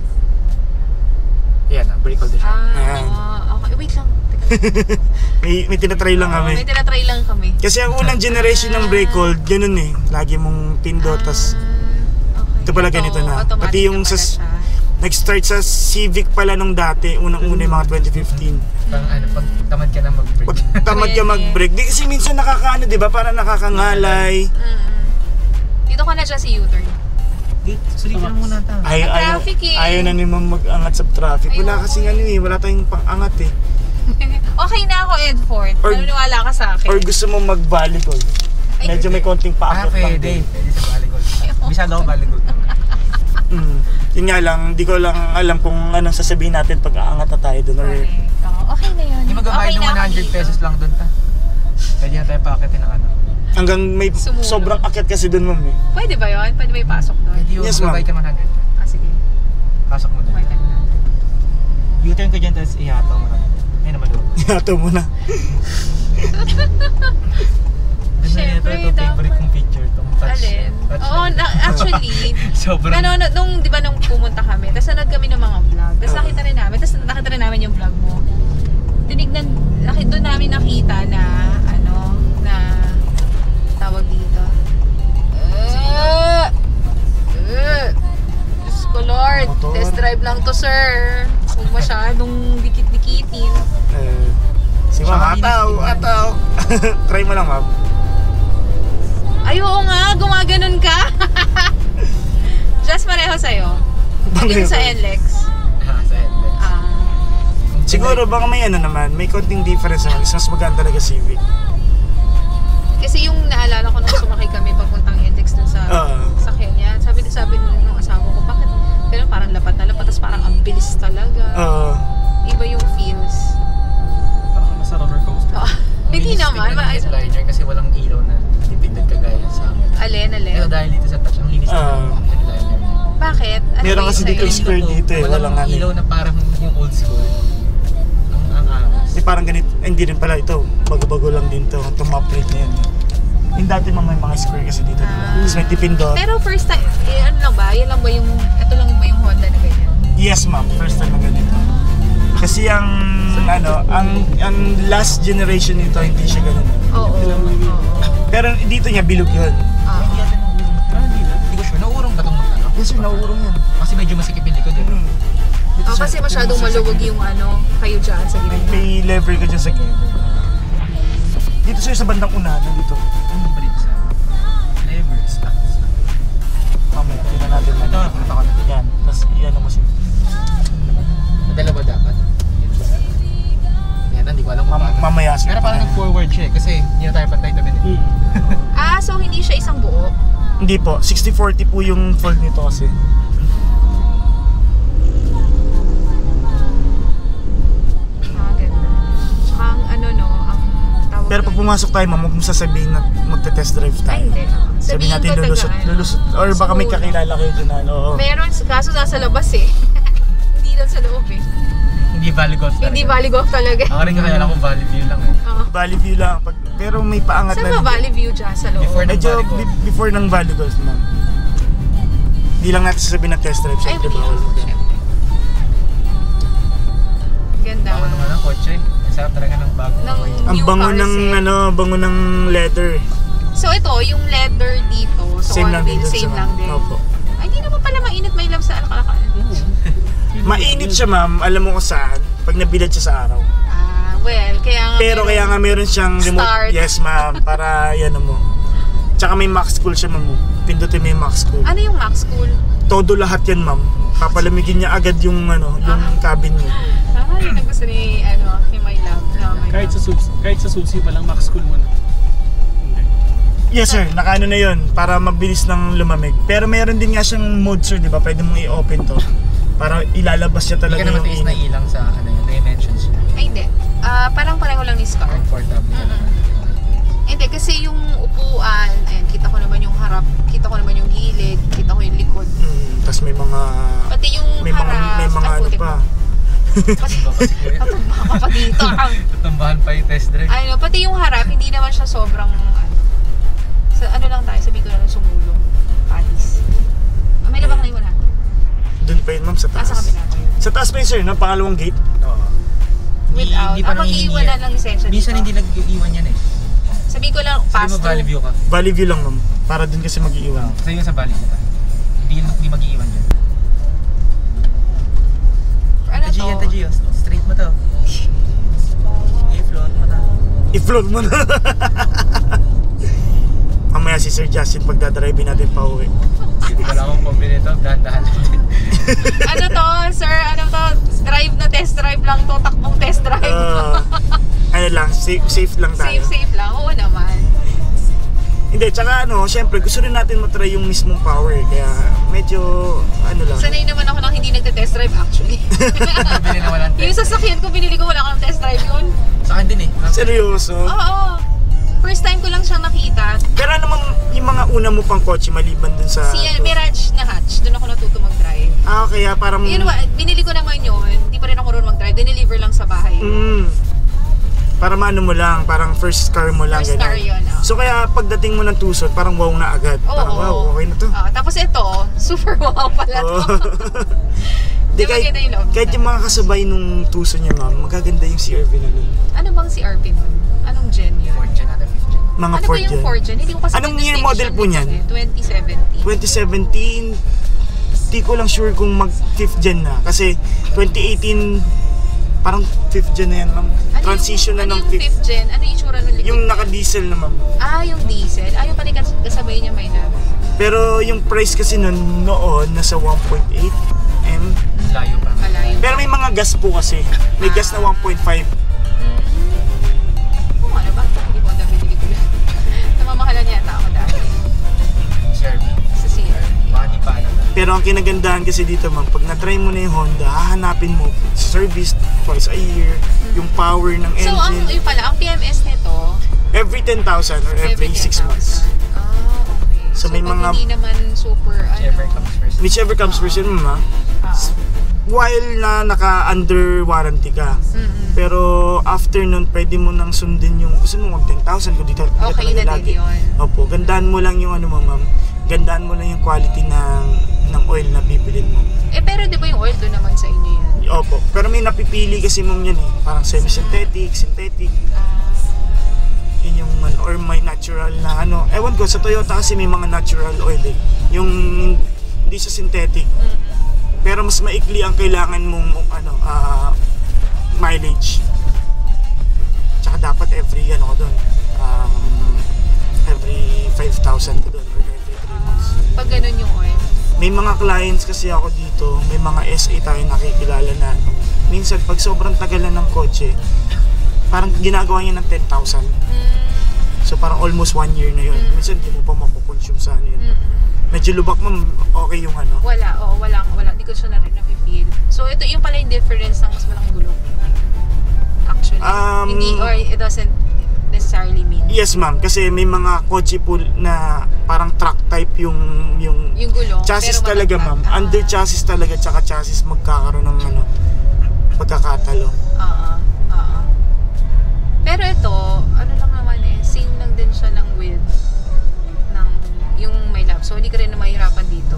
Ayan, brake hold na siya. Ayan. Okay. Wait lang. Teka. May tinatry lang kami. May tinatry lang kami. Kasi ang unang generation ng brake hold, ganun Lagi mong pindot, tas Okay. ito pala ganito na. Automatic Pati yung na pala sa- siya. nag-start sa Civic pala nung dati, unang-una yung mga 2015. Pag tamad ka na mag-brake. Pag tamad ka mag-brake, di kasi minsan nakakaano, di ba? Parang nakakangalay. Dito ka na siya si U-turn. Sulitin mo muna tayo. traffic Ayaw na naman mag-angat sa traffic. Wala Ayoko. kasing wala tayong pang-angat Okay na ako, Edford. Or- Naniniwala ka sa akin. Or gusto mo mag-volleyball. Medyo may konting paakot lang Pwede. din. Pwede sa volleyball. Bisado ako volleyball. Yun nga lang, hindi ko lang alam kung anong sasabihin natin pag aangat na tayo doon. Or Okay na yun. Hindi magbabayad ng 100 pesos lang doon ta. Pwede na tayo paakitin ng hanggang may Sumulong. sobrang akyat kasi doon ma'am Pwede ba yun? Pwede ba ipasok doon? Pwede yung Yes, ma'am. magbabayad ka ng 100. Sige. Pasok mo doon. Okay na natin. U-turn ka dyan, tapos ihataw mo na. Ayun naman doon. Yato mo na. Siyempre, ito favorite kong feature. Itong touch. Alin? Touch Oo, actually, Sobrang. nanonood, di ba nung pumunta kami, tapos nanood kami ng mga vlog, tapos nakita rin namin yung vlog mo. Doon namin nakita lang to, sir. Huwag masyadong dikit-dikitin. Si ma'am, ataw. Try mo lang, ma'am. Ay, oo nga, gumaganon ka. Just pareho sa'yo. Hindi sa NLEX. Sa headlights. Siguro baka may ano naman, may konting difference naman. Mas magaan talaga Civic. Kasi yung naalala ko nung sumakay kami papuntang NLEX dun sa Kenya. Sabi nung asawa ko, bakit ganun parang lapat na lapat, tapos parang ang bilis talaga. Iba yung feels. Parang nasa roller coaster. Hindi naman. Headliner kasi walang ilaw na titignan kagaya sa amin. Alin. Pero dahil dito sa touch, ang linis na headliner. Bakit? Ano Meron yung kasi dito sa'yo? square dito eh, walang ano. ilaw na parang yung old school. Ang angas. Parang ganito, hindi rin pala ito. Bago-bago lang din to. Itong map plate na yan. Yung dati mga may mga square kasi dito. Tapos may tipindot. Pero first time, ano lang ba? Yan lang ba yung, ito lang ba yung Honda na ganyan? Yes ma'am, first time na ganito. Kasi ang last generation nito hindi siya ganun. Oo. Pero dito niya bilog yun. Hindi natin nauurong. Hindi ko sure. Nauurong ba itong ano? Yes sir, nauurong yan. Kasi medyo masikip yung likod eh. Kasi masyadong maluwag yung ano, kayo dyan sa gilid. May lever ka dyan sa gilid. Dito sir, sa bandang unahan, dito. Ano ba dito sa lever, stocks? Mamaya, tingnan natin. Ito, nakita ko na. Yan, tapos iyan mo siya. Dalawa dapat. Yan, hindi ko alam kung paano. Mamaya sir. Pero parang nag-forward siya eh, kasi hindi na tayo pantay tabi nito. So hindi siya isang buo? Hindi po, 60-40 po yung fold nito kasi. Ganda. Tsaka ang ano no, ang tawag Pero pag doon- pumasok tayo, ma'am, huwag mo sasabihin na magte-test drive tayo. Ay, hindi. Sabihin natin ko lulusot. Or baka may kakilala kayo dyan na, oo. Meron, kaso nasa labas eh. Hindi doon sa loob eh. Hindi Valley Golf talaga. Hindi Valley Golf talaga. Ako rin kakilala ko Valley View lang eh. Valley View lang. Pero may paangat Saan na. ba Valley View dyan sa loob? Before ng Medyo Valley Golf. before ng Valley Golf, ma'am. Hindi lang natin sasabihin na test drive. Ay, Siyempre, hindi. bawal. Ganda. Ako naman ang kotse. Ang sarap talaga ng bago. Ng Ang new bango cars ng eh. bango ng leather. So ito, yung leather dito, so Same lang din. same lang din. Opo. Ay, hindi naman pala mainit, may love sa alkalakalan. Mainit siya, ma'am. Alam mo kung saan. Pag nabilad siya sa araw. Well, kaya nga Pero kaya nga meron siyang remote. Start. Yes, ma'am. Para yan mo. Tsaka may max cool siya, ma'am. Pindutin mo yung max cool. Ano yung Max Cool? Todo lahat yan, ma'am. Papalamigin niya agad yung yung cabin mo. Yun ang gusto ni, ni my love. Kahit sa susi pa lang, max cool muna. Hindi. Yes, sir. Nakaano na yun para mabilis ng lumamig. Pero meron din nga siyang mode, sir, di ba? Pwede mong i-open to. Para ilalabas niya Hindi talaga ka naman yung tiis na ilang sa dimensions niya. Ay, hindi. Parang pareho lang ni Scar. Comfortable. Hindi, kasi yung upuan, ayan, kita ko naman yung harap, kita ko naman yung gilid, kita ko yung likod. Tapos may mga... Pati yung May mga, harap, may mga ano pa. Pati, tatumba ka pa dito. Tatambahan pa yung test drive. Pati yung harap, hindi naman siya sobrang, sa ano lang tayo, sabi ko na lang sumulong. Patis. May labak na yung 100. Doon pa yun, ma'am, sa taas. Sa kabila ko yun. Sa taas pa yun, sir, no? Pangalawang gate. Oo. Without. Hindi pa Mag-iiwan na lang lisensya Minsan dito. hindi nag-iwan yan eh. Sabi ko lang, Sabi pass mo Valley View ka. Valley View lang, ma'am. Para doon kasi mag-iiwan. Kasi yung sa Valley View ka. Hindi mag-iwan dyan. Ano to? Taji, straight mo to. I-float mo to. I-float mo na. Mamaya si Sir Justin pagdadrive natin pa uwi. Hindi ko lang akong kombinito. Dahan-dahan lang din. Ano to, sir? Ano to? Drive na test drive lang to. Takbong test drive. Ano lang, safe lang tayo. Safe lang. Oo naman. Hindi, tsaka syempre gusto rin natin matry yung mismong power. Kaya medyo, lang. Sanay naman ako nang hindi nagte-test drive actually. Bili na walang Yung test. sasakyan ko, binili ko wala kang test drive yun. Sa akin din eh. Seryoso? Oo. First time ko lang siyang nakita. Pero naman, yung mga una mo pang kotse maliban dun sa... Si Mirage na hatch, doon ako natuto mag-drive. Kaya parang... Yun, binili ko naman yun. Hindi pa rin ako marunong mag-drive. Dineliver lang sa bahay. Para maano mo lang, parang first car mo lang. First car ganyan. yun, oh. So kaya pagdating mo ng Tucson, parang wow na agad. Oo, Parang wow, okay na to. Tapos ito, super wow pala to. Di, maganda yung loob kahit nila. yung mga kasabay nung Tucson niya, ma'am, magaganda yung CR-V na nun. Ano bang si RP nun? Anong gen yun? 4th gen natin, 5th gen. Mga Ano ba Ford yung yan. 4 gen? Hindi ko kasi Anong may year model po distinction niyan? dito eh. 2017. 2017, di ko lang sure kung mag 5th gen na. Kasi 2018, parang 5th gen na yan, ma'am. Transition na ng 5th. gen? Ano yung itsura ng likod? Yung naka-diesel na, ma'am. Yung diesel. Yung pala kasabay niya may lab. Pero yung price kasi noon nasa 1.8 M. Layo pa. Malayo. Pero may mga gas po kasi. May gas na 1.5. Kung ano ba? Hindi ko ang binili ko yan. Namamahalan yata ako dati. CRV. Sa CRV. Baka di pa alam na. Pero ang kinagandahan kasi dito, ma'am, pag na-try mo na yung Honda, hahanapin mo service twice a year, yung power ng So, engine. ang PMS nito, Every 10,000 or every 6 months. Okay. So, may pag mga- hindi naman super, Whichever comes first. Whichever comes first yun, ma'am, while na naka-under warranty ka. Pero after nun, pwede mo nang sundin yung, gusto mo mag 10,000 kung dito ka Okay talaga na lagi. din yun. Opo, gandaan mo lang yung ano mo, ma'am. Gandaan mo lang yung quality ng oil na bibilin mo. Pero di ba yung oil doon naman sa inyo yan? Opo, pero may napipili kasi ma'am yan eh. Parang semi-synthetic, synthetic. Yun yung or may natural na ano. Ewan ko, sa Toyota kasi may mga natural oil eh. Yung hindi sa synthetic. Pero mas maikli ang kailangan mong mileage. Tsaka dapat every every 5,000 ko doon or every 3 months. Pag ganun yung oil. May mga clients kasi ako dito, may mga SA tayo nakikilala na minsan pag sobrang tagal na ng kotse, parang ginagawa niya ng 10,000. So parang almost 1 year na yun. Minsan di mo pa makukonsume sa ano yun. Medyo lubak, ma'am, okay yung ano. Wala. Hindi ko siya na rin napipil. So ito yung pala yung difference ng mas malaking gulong. Actually. It doesn't necessarily mean. Yes, ma'am, kasi may mga kotse po na parang truck type yung gulong. chassis pero talaga, ma'am. Under chassis talaga, tsaka chassis magkakaroon ng pagkakatalo. Pero ito, ano lang naman same lang din siya ng width ng yung may lab. So hindi ka rin na mahirapan dito.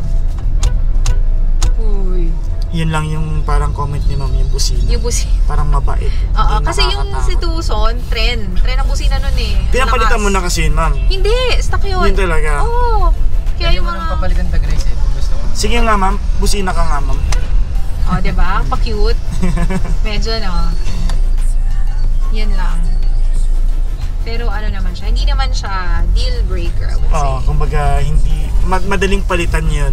Uy. Yun lang yung parang comment ni ma'am, yung busina. Yung busina. Parang mabait. Kasi yung si Tucson, tren ang busina nun eh. Pinapalitan mo na kasi yun, ma'am. Hindi, stock yun. Yun talaga. Oo. Kaya Pwede yung mo nang mga... papalitan tag race kung gusto mo. Sige nga, ma'am. Busina ka nga, ma'am. Diba? Pa-cute. Medyo Yan lang. Pero ano naman siya, hindi naman siya deal breaker, I would say. Kumbaga, hindi, madaling palitan yun.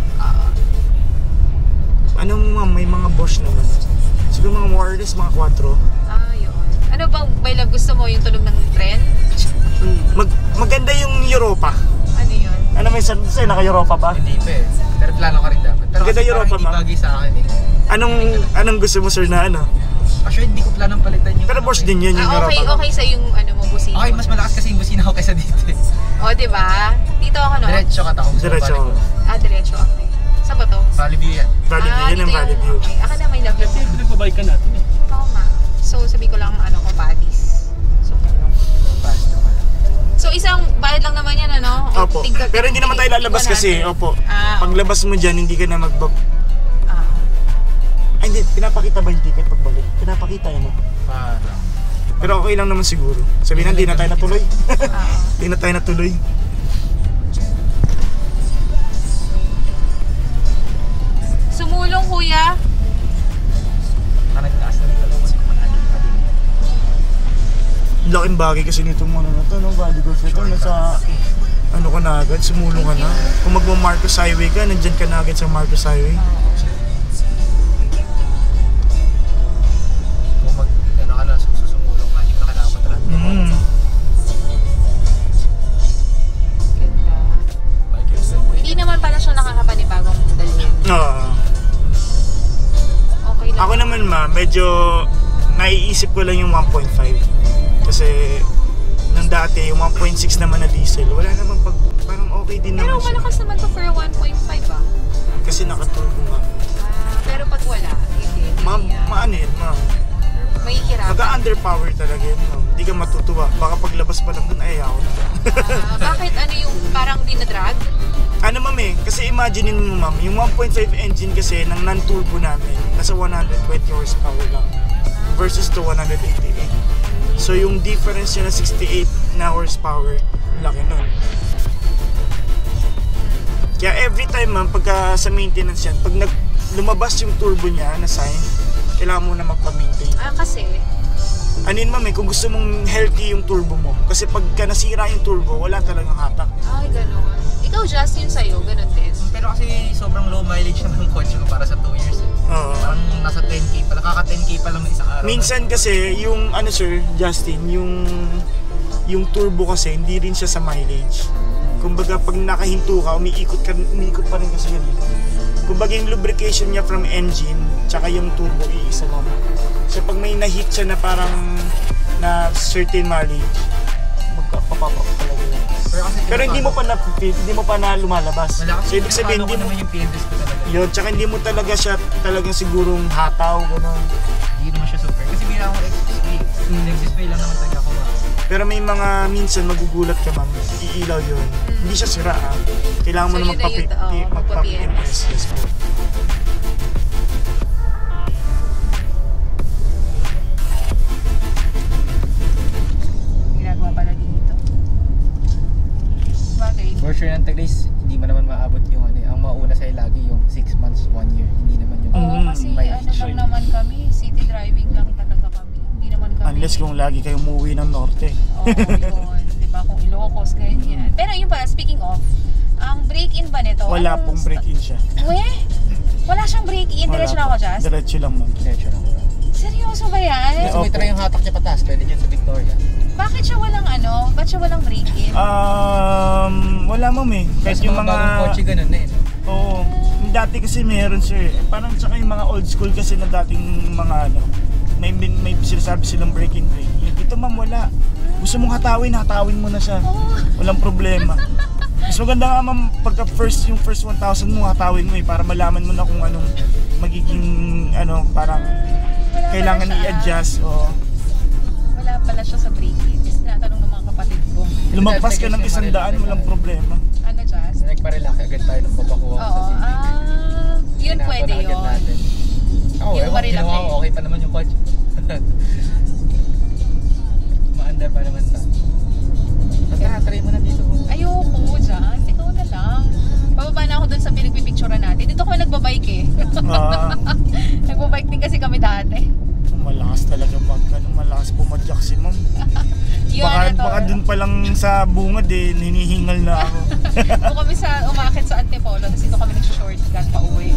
Ano ma'am, may mga Bosch naman. Siguro mga wireless, mga 4. Yun. Ano bang, may love gusto mo yung tunog ng tren? Maganda yung Europa. Ano yun? Ano may sa'yo, naka-Europa pa? Hindi pa eh. Pero plano ka rin dapat. Pero Maganda kasi Europa, parang hindi ma'am. bagay sa akin eh. Anong gusto mo, sir, na ano? Actually, hindi ko planong palitan yung... Pero Bosch din yun, yung Europa. Okay sa yung mo, busina. Okay, mas malakas kasi yung busina ko kaysa dito eh. Diba? Dito ako Diretso ka takong Diretso. Diretso, okay. Saan ba to? Valley View yan. Valley View, yun yung Valley View. Okay. Ako na may love Kasi yun. pinagbabayad ka natin eh. Oo nga. So, sabi ko lang ko, buddies. So, isang bayad lang naman yan, ano? Opo. Pero hindi naman tayo lalabas kasi. Opo. Paglabas mo dyan, hindi ka na Ay, hindi. Pinapakita ba yung ticket pagbalik? Pinapakita yun, no? Parang. Pero okay lang naman siguro. Sabihin na, hindi na tayo natuloy. Hindi na tayo natuloy. Sumulong, kuya. Nagtaas na nito lang kasi kumanagin pa din. Laking bagay kasi nitong ano na to, no? Body golf ito. Nasa ano ka na agad, sumulong ka na. Kung magma-Marcos Highway ka, nandyan ka na agad sa Marcos Highway. Kung susumulong ka, hindi mo na kailangan matraffic. Ganda. Hindi naman pala siya nakakapanibagong dalhin. Okay lang. Ako naman medyo naiisip ko lang yung 1.5. Kasi nang dati, yung 1.6 naman na diesel, wala naman parang okay din Pero naman siya. malakas naman to for 1.5 ah. Kasi nakaturbo nga. Pero pag wala, hindi. Maano yun, ma'am? May hirapan. Underpower talaga yun, ma'am. Hindi ka matutuwa. Baka paglabas pa lang dun, ay ako na. Bakit ano yung parang dinadrag? Ano ma'am kasi imaginein mo ma'am, yung 1.5 engine kasi ng non-turbo namin, nasa 120 horsepower lang versus to 188. So yung difference niya na 68 na horsepower, laki nun. Kaya every time ma'am, pagka sa maintenance yan, pag lumabas yung turbo niya na sign, kailangan mo na magpa-maintain. Kasi? Anin ma'am kung gusto mong healthy yung turbo mo. Kasi pagka nasira yung turbo, wala talagang hatak. Ay, gano'n. Ikaw, just yun sa'yo, gano'n din. Pero kasi sobrang low mileage naman ng kotse ko para sa 2 years. Oo. Parang nasa 10k pa lang, kaka 10k pa lang na isang araw. Minsan kasi, yung ano sir, Justin, yung turbo kasi, hindi rin siya sa mileage. Kumbaga, pag nakahinto ka, umiikot pa rin kasi yun. Kumbaga, yung lubrication niya from engine, tsaka yung turbo, iisa lang. So, pag may na-hit siya na parang na certain mileage, magpapapap talaga yun. Pero hindi mo pa na lumalabas. Wala So, kasi ibig sabihin, hindi naman yung PNDs ko talaga. yun, tsaka hindi mo talaga siya talagang sigurong hataw, gano'n. Hindi naman siya super. Kasi bilang ako XSP. XSP lang naman talaga ako. Pero may mga minsan magugulat ka ma'am, iilaw yun. Hindi siya sira ah. Kailangan mo So, na yun na yun, magpa-PMS. Yes po. Ginagawa pala dito. Bagay. For sure ng Taglis, hindi mo naman maabot yung ano. Ang mauna sa'yo lagi yung 6 months, 1 year. Hindi naman yung Oo, kasi mileage. ano lang naman kami, city driving lang talaga kami. Hindi naman kami. Unless kung lagi kayo umuwi ng norte. Oo, yun. Diba? Kung Ilocos, ganyan. Pero yun pala, speaking of, ang break-in ba nito? Wala anong pong break-in siya. Wala siyang break-in. Diretso na ako, Jazz? Diretso lang ma'am. Diretso lang. Seryoso ba yan? Kasi may try yung hatak niya patas, pwede dyan sa Victoria. Bakit siya walang ba't siya walang break-in? Wala ma'am eh. Kahit Kasi yung mga mga... bagong kotse ganun na eh. No? Oo. Dati kasi meron sir. Parang tsaka yung mga old school kasi na dating mga ano. May sinasabi silang break-in. Ito ma'am wala. Gusto mong hatawin mo na siya. Walang problema. Mas maganda nga ma'am, pagka yung first 1,000 mo, hatawin mo eh, para malaman mo na kung anong magiging, parang Wala kailangan pala siya. i-adjust. Oo. Wala pala siya sa break-in. Kasi tinatanong ng mga kapatid ko. Lumagpas ka ng 100, walang problema. Ano, Jazz? Nagpa-relax agad tayo ng papakuha ko sa Oo. city. Yun pwede Agad yun. natin. Ako, Yung ewan, marilaki. ginawa ko, okay pa naman yung kotse. Maandar pa naman sa. Try mo na dito. Ayoko, Jazz. Ikaw na lang. Bababa na ako dun sa pinagpipicturean natin. Dito kami nagbabike eh. Nagbabike din kasi kami dati. Malakas talaga malakas pumadyak si ma'am. Yun, Baka dun pa lang sa bungad eh, hinihingal na ako. Doon kami umakit sa Antipolo, tapos ito kami nag-shortcut pa uwi.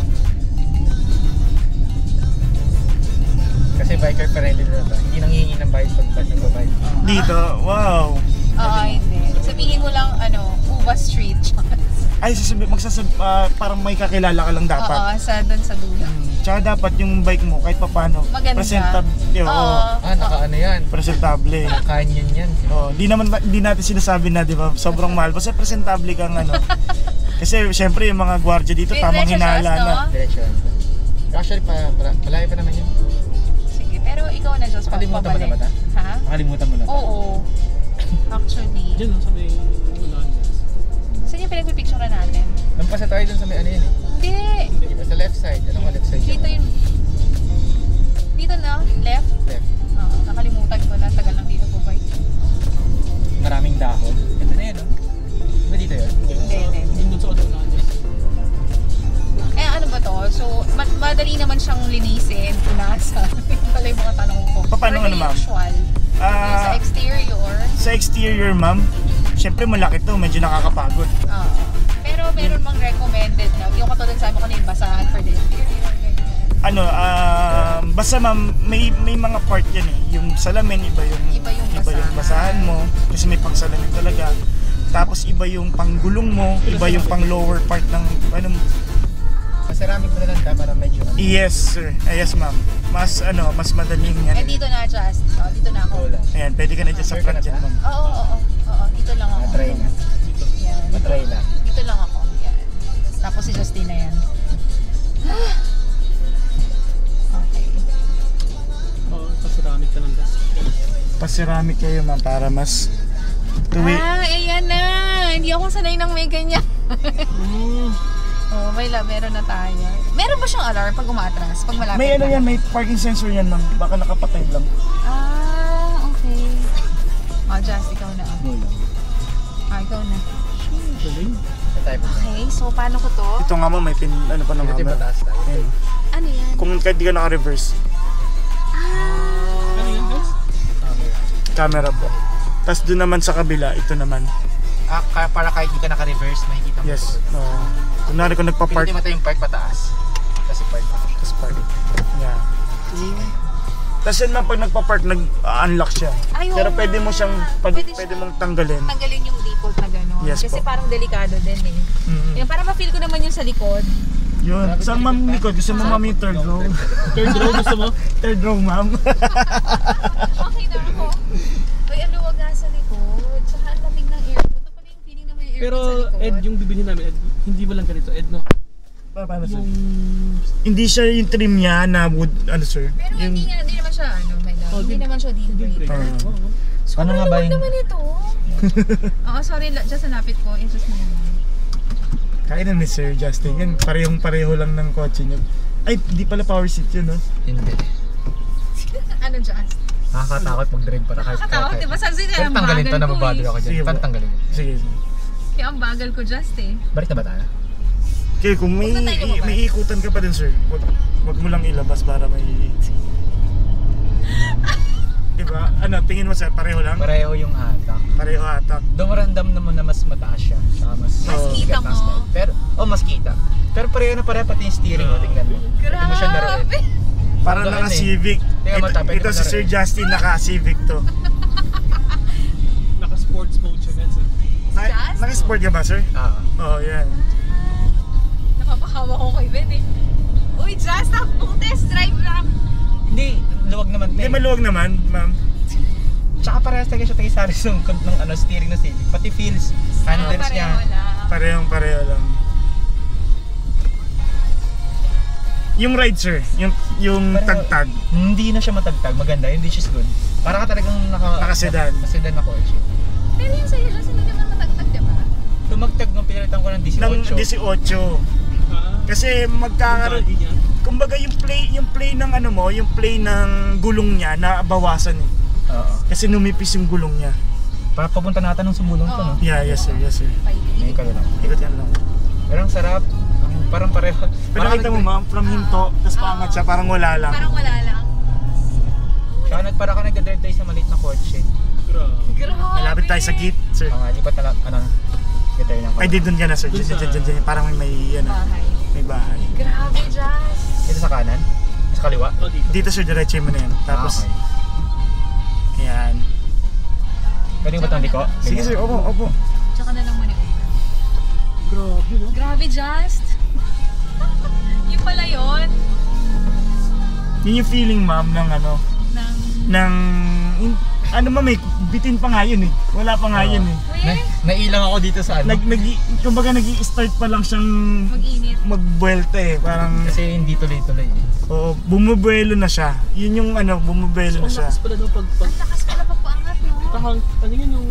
Kasi biker friendly na ba? Hindi nanghihingi ng bayad pag nagbabike. Dito, wow. Oo, hindi. Sabihin mo lang, Uva Street. Ay, parang may kakilala ka lang dapat. Oo, doon sa dulo. Tsaka dapat yung bike mo, kahit pa paano, Maganda. presentable. Oo. Naka-ano yan? Presentable. Canyon yan. Di natin sinasabi na, di ba? Sobrang mahal. Basta presentable kang Kasi syempre yung mga gwardiya dito, tamang Diretso hinala siya, no? na. Diretso. Actually, malayo pa naman yun. Sige, pero ikaw na, Diyos, Nakalimutan mo na ba ita? Ha? Nakalimutan mo na. Oo. Actually. Diyan no, sa may unahan. Saan yung pinagpipicturean natin? Lampasa tayo dun sa may ano yun eh. Hindi. Diba sa left side? Anong left side? Dito yun. Dito na? Left? Left. Oo, nakalimutan ko na. Tagal lang dito po bike. Maraming dahon. Ito na yun, no? Diba dito yun? Hindi. Doon sa unahan. Ano ba to? So, madali naman siyang linisin, punasan. Yung pala yung mga tanong ko. Paano Or the ma'am? usual? Yung sa exterior? Sa exterior, ma'am, syempre malaki to, medyo nakakapagod. Oo. Pero meron mang recommended na. Yung katulad sa amin ko na yung basahan for the exterior, ganyan. Basta ma'am, may mga part yan eh. Yung salamin, iba yung basahan mo. Kasi may pang salamin talaga. Tapos iba yung panggulong mo, iba yung pang lower part ng Masaraming mo na lang ka para medyo Yes sir, yes ma'am. Mas madaling yan. Dito na, Just. Dito na ako. wala. Ayan, pwede ka na dyan sa front dyan ma'am. Oo. Dito lang ako. Matry na. Yan. Matry lang. Dito lang ako. Yan. Tapos si Justina yan. Okay. Pasiramid ka lang gas. Pa-ceramic kayo ma'am para mas tuwi. Ayan na. Hindi ako sanay ng may ganyan. Meron na tayo. Meron ba siyang alarm pag umatras? Pag malapit May na? yan, may parking sensor yan ma'am. Baka nakapatay lang. Okay. Just, ikaw na. Wala. Ikaw na. Galing. Type. Okay, so paano ko to? Ito nga mo, may pin, ano pa ng Ito yung camera. mataas tayo. Ayun. Ano yan? Kung kahit di ka naka-reverse, Ano yun guys? camera po. Tapos doon naman sa kabila, ito naman. Para kahit di ka naka-reverse, makikita mo. Yes. Kunwari kung nagpa-park, Pilitin mo tayo yung park pataas. Kasi park pa. tapos park. Yeah. Tapos yun man, pag nagpa-park, nag-unlock siya. Ay, oo Pero nga. pwede mo siyang, Pwede pwede siya. mong tanggalin. Tanggalin yung default na gano'n. Yes Kasi po. parang delikado din eh. Yung para ma-feel ko naman yung sa likod. Yun. Saan ma'am Nico? Gusto mo ma'am yung third row? Third row gusto mo? Third row ma'am. Okay na ako. Uy, ang luwag nga sa likod. Tsaka ang lamig ng aircon. Ito pala yung feeling na may aircon Pero sa likod. Ed, yung bibili namin, Ed, hindi mo lang ganito, Ed, no? Paano sir? Yung... Hindi siya yung trim niya na wood, ano sir? Pero Yung, hindi naman siya, my love. Oh, Hindi di- naman siya deal breaker. Oo. Sobrang Ano nga ba luwag yung- naman ito. Oo, sorry. Just lapit ko. Just mo naman. kaya na ni Sir Justin. Yan, parehong-pareho lang ng kotse niyo. Ay, di pala power seat yun, no? Hindi. Ano, Just? Nakakatakot mag-drive para kahit Nakakatakot, diba? Sabi sa'yo, Pero ang tanggalin to, bagal ko nababado eh. ako Sige dyan. po. Paano tanggalin mo? Sige, sige. Kaya ang bagal ko, Just eh. Balik na ba tayo? Okay, kung may, Huwag na tayo lumabas. may ikutan ka pa din, sir, wag mo lang ilabas para may... Diba? Ano, tingin mo sir, pareho lang? Pareho yung hatak. Pareho hatak. Dumaramdam naman na mas mataas siya. Saka mas Mas kita bigat ng mo. slide. Pero, mas kita. Pero pareho na pareho pati yung steering mo. Tingnan mo. Hindi mo siya naroon. Grabe! Parang Hanggang naka-Civic. Tingnan mo, tapos Ito si Sir Justin, naka-Civic to. Naka-sports mode siya, guys. Just? Naka-sport ka ba, sir? Oo, yan. Napapakawa ko kay Ben eh. Uy, Just, kung test drive lang. Hindi, luwag naman. Hindi maluwag naman, ma'am. Tsaka parehas talaga siya tayo sa resungkot ng steering ng Civic. Pati feels, handles Pareho niya. lang. Parehong-pareho lang. Yung ride, sir, yung Pareho. tagtag. Hindi na siya matagtag. Maganda, hindi she's good. Para ka talagang Naka-sedan. Naka-sedan na kotse. Pero yung sa'yo, Just, hindi naman matagtag, diba? Tumagtag nung pinalitan ko ng 18. Ng 18. Kasi magkakaroon, Body niya. kumbaga yung play ng ano mo, yung play ng gulong niya na bawasan eh. Oo. Kasi numipis yung gulong niya. Para papunta natin ng sumulong to, no? Yeah, yes sir, yes sir. Ngayon kayo lang. Ikot yan lang. Pero ang sarap. Parang pareho. Pero nakita mo ma'am, from hinto, tapos paangat siya, parang wala lang. Parang wala lang. Tsaka para ka nag-drive tayo sa maliit na kotse. Grabe. Grabe! Malapit tayo sa gate, sir. Lipat na lang, get tayo ng Ay, di doon ka na sir. Dun sa- Diyan. Parang may ano, Bahay. may bahay. Grabe, Just. Ito sa kanan? Sa kaliwa? Oh, dito. Dito sir, diretso mo na yan. Tapos, Okay. ayan. Pwede ba itong liko? Sige sir, opo. Tsaka na lang muna upo. Grabe, no? Grabe, Just. Yung pala yun. Yun yung feeling ma'am ng ano, Nang... ano ma, may bitin pa nga yun eh. Wala pa nga yun eh. Uy, Nailang ako dito sa ano. Kumbaga nag-i-start pa lang siyang mag-init. magbuelta eh. Parang, Kasi hindi tuloy-tuloy. oo, bumubuelo na siya. Yun yung ano, bumubuelo na Ang siya. lakas pala daw pag... Ang lakas pala pagpaangat, no? Tahang, ano yun yung...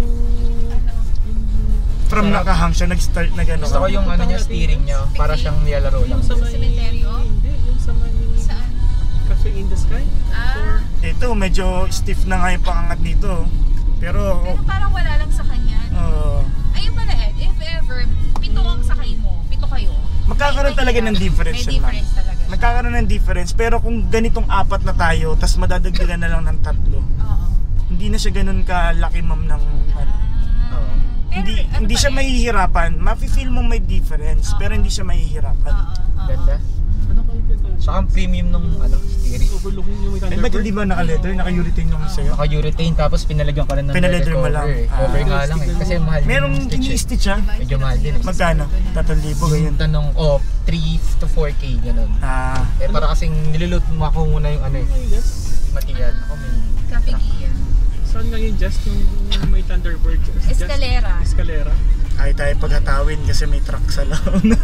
From Sarap. nakahang siya, nag-start na gano'n. Gusto ko yung ano niya, steering niya. Para siyang nilalaro lang. Yung sa may... Cementerio? Hindi, yung sa may... Saan? Cafe in the Sky? Ah, Ito, medyo stiff na nga yung pangangat nito. Pero, pero parang wala lang sa kanya. Ayun pala, Ed, if ever, pito ang sakay mo, pito kayo. magkakaroon talaga ng difference May yun, ma'am. difference talaga. Magkakaroon ng difference. Pero kung ganitong apat na tayo, tas madadagdagan na lang ng tatlo, Oo. hindi na siya ganun kalaki ma'am ng ano. Oo. Pero, ano Hindi pa siya rin? mahihirapan. Mafe-feel mo may difference, pero hindi siya mahihirapan. Oo. Ganda. Ano kayo dito? Saka ang premium nung steering. Overlooking yung may Eh, ba't Thunderbird? hindi ba naka-leather? Naka-urethane yung sa'yo? Naka-urethane tapos pinalagyan ka lang ng Pinaleather leather mo cover. lang. Cover nga lang eh. Kasi mahal yung Merong stitch eh. ini-stitch ha? Medyo mahal din eh. Magkano? 3,000 ganyan. Yung tanong, 3 to 4K ganun. Ah, Eh para kasing niluluto mo ako muna yung ano eh, Ano yun, Jess? material. Ako may... Cafe Gia. Saan nga yun, Jess? Yung may Thunderbird? Jess? Escalera. Escalera. ay tayo paghatawin kasi may truck sa laon.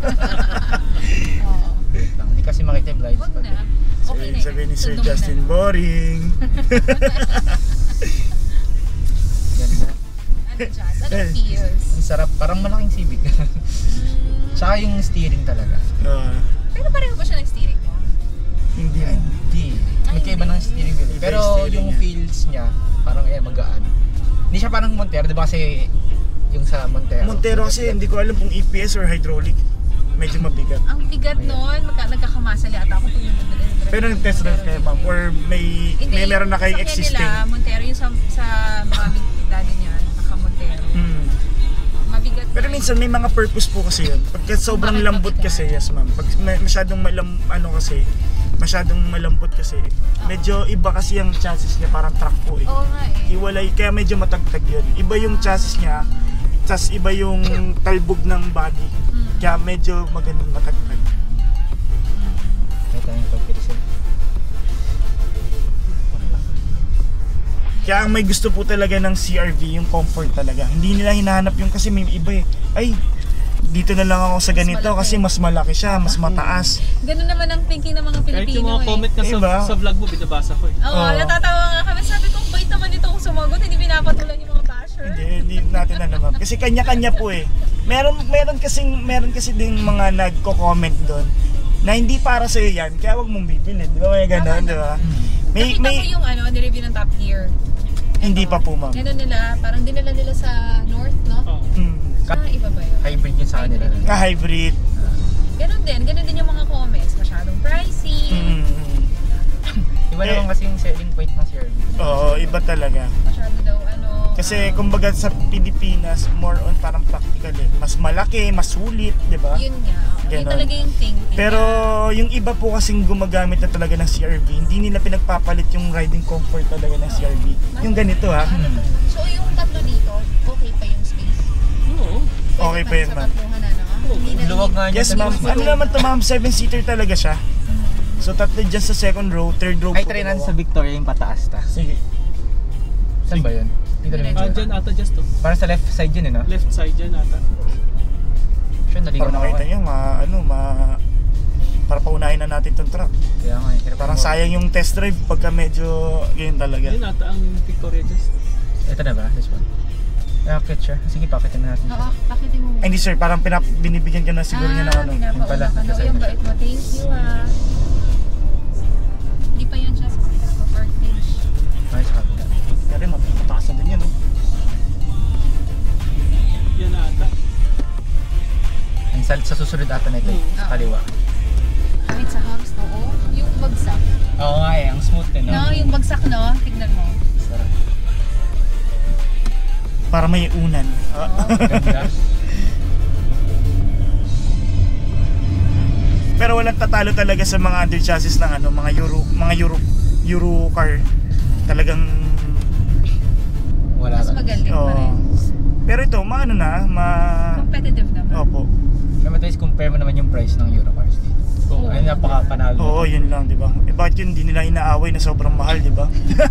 Oo. Wait lang, hindi kasi makita yung blind Huwag spot. na. Okay na. Sabi ni Sir Sundong mo Justin, na. boring. Ganda. Ano, Just? Ano feels? Ang sarap, parang malaking Civic. Tsaka yung steering talaga. Pero pareho ba siya ng steering mo? Hindi. Hindi. Magkaiba ng steering wheel. Iba Pero yung steering yung niya. feels niya, parang magaan. Hindi siya parang Montero, di ba kasi Yung sa Montero. Montero kasi hindi ko alam kung EPS or hydraulic. Medyo mabigat. Ang bigat nun, nagkakamasali ata ako kung yung Pero nag-test drive kayo ma'am or may meron na kayong existing? Nila, Montero yung sa mga big daddy niya, naka-Montero. Mabigat. Pero minsan may mga purpose po kasi yun. Pagka sobrang Bakit lambot mabigat? kasi, yes ma'am. Pag masyadong masyadong malambot kasi, medyo iba kasi yung chassis niya, parang truck po eh. Oo nga eh. Iwalay, kaya medyo matagtag yun. Iba yung chassis niya, tas iba yung talbog ng body. Kaya medyo magandang matagtag. May tayong pagpilisin. Kaya ang may gusto po talaga ng CR-V, yung comfort talaga. Hindi nila hinahanap yung kasi may iba eh. Ay, dito na lang ako sa ganito malaki. kasi mas malaki siya, mas mataas. Ganun naman ang thinking ng mga Kahit Pilipino yung mga comment na Diba? sa vlog mo, binabasa ko eh. Oo, natatawa nga kami. Sabi ko, bait naman itong sumagot. Hindi pinapatulan yung mga basher. Hindi natin alam. Kasi kanya-kanya po eh. Meron kasi ding mga nagko-comment doon na hindi para sa iyo yan, kaya wag mong bibili. Di ba may gano'n, di ba? Nakita mo yung nireview ng Top Gear. Hindi pa po ma'am. Ganun nila, parang dinala nila sa North, no? Oo. Iba ba yun? Hybrid yun sa kanila. Hybrid. Ganun din yung mga comments. Masyadong pricey. Iba naman kasi yung selling point ng CR-V. Oo, iba talaga. Masyado daw Kasi kumbaga sa Pilipinas, more on parang practical eh. Mas malaki, mas sulit, di ba? Yun nga. Yun Ganon. talaga yung thinking. Pero yung iba po kasing gumagamit na talaga ng CR-V, hindi nila pinagpapalit yung riding comfort talaga ng CR-V. Yung ganito ha. So yung tatlo dito, okay pa yung space? Oo. Okay pa yun Sa ma'am. tatluhan Hindi na Luwag nga niya. Yes ma'am. Ano naman to ma'am, 7-seater talaga siya. So tatlo dyan sa second row, third row Ay, po try dalawa. natin sa Victoria yung pataas ta. Sige. Saan ba yun? Dito na Ah, yun. dyan ata just to. Para sa left side yun eh, no? Left side dyan ata. Sure, naligaw Para na ako. makita nyo, para paunahin na natin tong truck. Kaya nga, hirap Parang mo. sayang yung test drive pagka medyo ganyan talaga. Yun ata ang Victoria just. Ito na ba? This one? Nakakit siya. Sige, pakitin na natin siya. Oo, pakitin mo. Ay, hindi sir, parang binibigyan ka na siguro niya ng ano. Pinapauna Yung pala, ka na. nasa Yung inyo. bait mo. Thank you Hindi pa yan siya sa birthday. Ay, sa kapila. Kaya rin, mataas na din yan. No? Yan ata. Ang sa susunod ata na ito, sa kaliwa. Kahit sa house, oo. Yung bagsak. Oo nga eh, ang smooth eh, no? No, yung bagsak, no? Tignan mo. Sarap. Para may unan. Ganda. Pero walang tatalo talaga sa mga under chassis ng ano, mga Euro car. Talagang Wala Mas ka. magaling pa oo. rin. Pero ito, Competitive naman. Opo. Kaya matalis compare mo naman yung price ng Euro cars dito. Oo. Ay, napaka-panalo. Oo, yun lang, di ba? Eh bakit yun, hindi nila inaaway na sobrang mahal, di ba?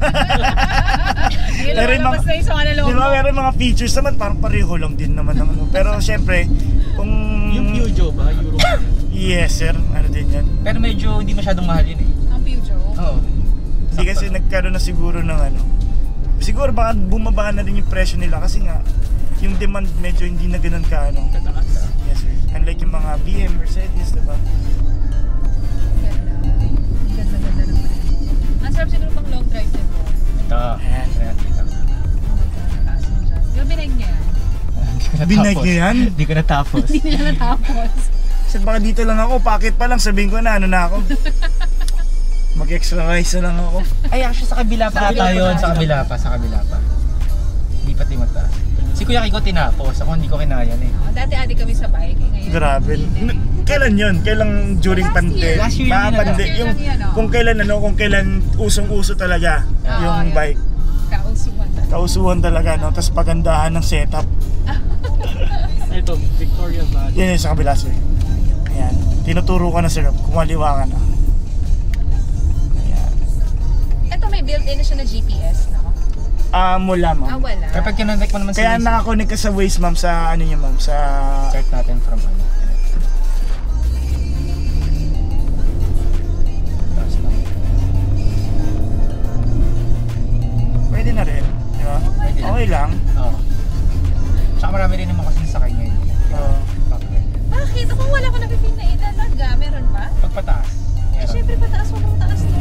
Ayun Pero lang, yung labas mga- na yung sa kanalong Di ba, meron mga features naman, parang pareho lang din naman ng ano. Pero syempre, kung... Yung Peugeot ba? Euro. Yes, sir. Ano din yan. Pero medyo hindi masyadong mahal yun eh. Ang Peugeot. Oo. Hindi kasi nagkaroon na siguro ng ano. Siguro baka bumaba na din yung presyo nila kasi nga, yung demand medyo hindi na ganun ka ano. Kataas. Yes, sir. Unlike yung mga BM, Mercedes, di ba? Ganda. Ganda naman. Ang sarap siguro pang long drive din po. Ito. Ayan. Ayan. Dito. Magkakataas yun dyan. Di ba binag niya yan? Binag niyo yan? Hindi ko natapos. Hindi nila natapos. Kasi baka dito lang ako, packet pa lang, sabihin ko na ano na ako. Mag-extra rice na lang ako. Ay, actually sa kabila pa Sa kabila ata yun. pa. Sa kabila pa. Hindi pa mataas. Si Kuya Kiko tinapos. Ako hindi ko kinaya eh. Dati-adi kami sa bike. Ngayon, Grabe. hindi. Kailan yun? Kailan during Last pandemic? year. Last year yun, Pandemic. last year Yung, lang yan, oh. kung kailan usong-uso talaga Oo, yung yun. bike. Kausuhan talaga. Kausuhan talaga, no? Tapos pagandahan ng setup. Ito, Victoria Valley. Yan yung sa kabila, sir. Ayan. Tinuturo ka na, sir. Kumaliwa ka na. Ayan. Ito may built-in na siya na GPS, no? Wala, ma'am. Wala. Kapag kinonect mo naman Kaya nakakonect ka sa Waze, ma'am, sa ano niya, ma'am, sa... Start natin from ano. Taas lang. Pwede na rin. Di ba? Pwede. Okay lang. Oo. Tsaka marami rin naman kasing sakay ngayon. Oo. Bakit? Ako wala ko napipil na talaga. Meron ba? Pagpataas. Eh, syempre pataas, sobrang taas no.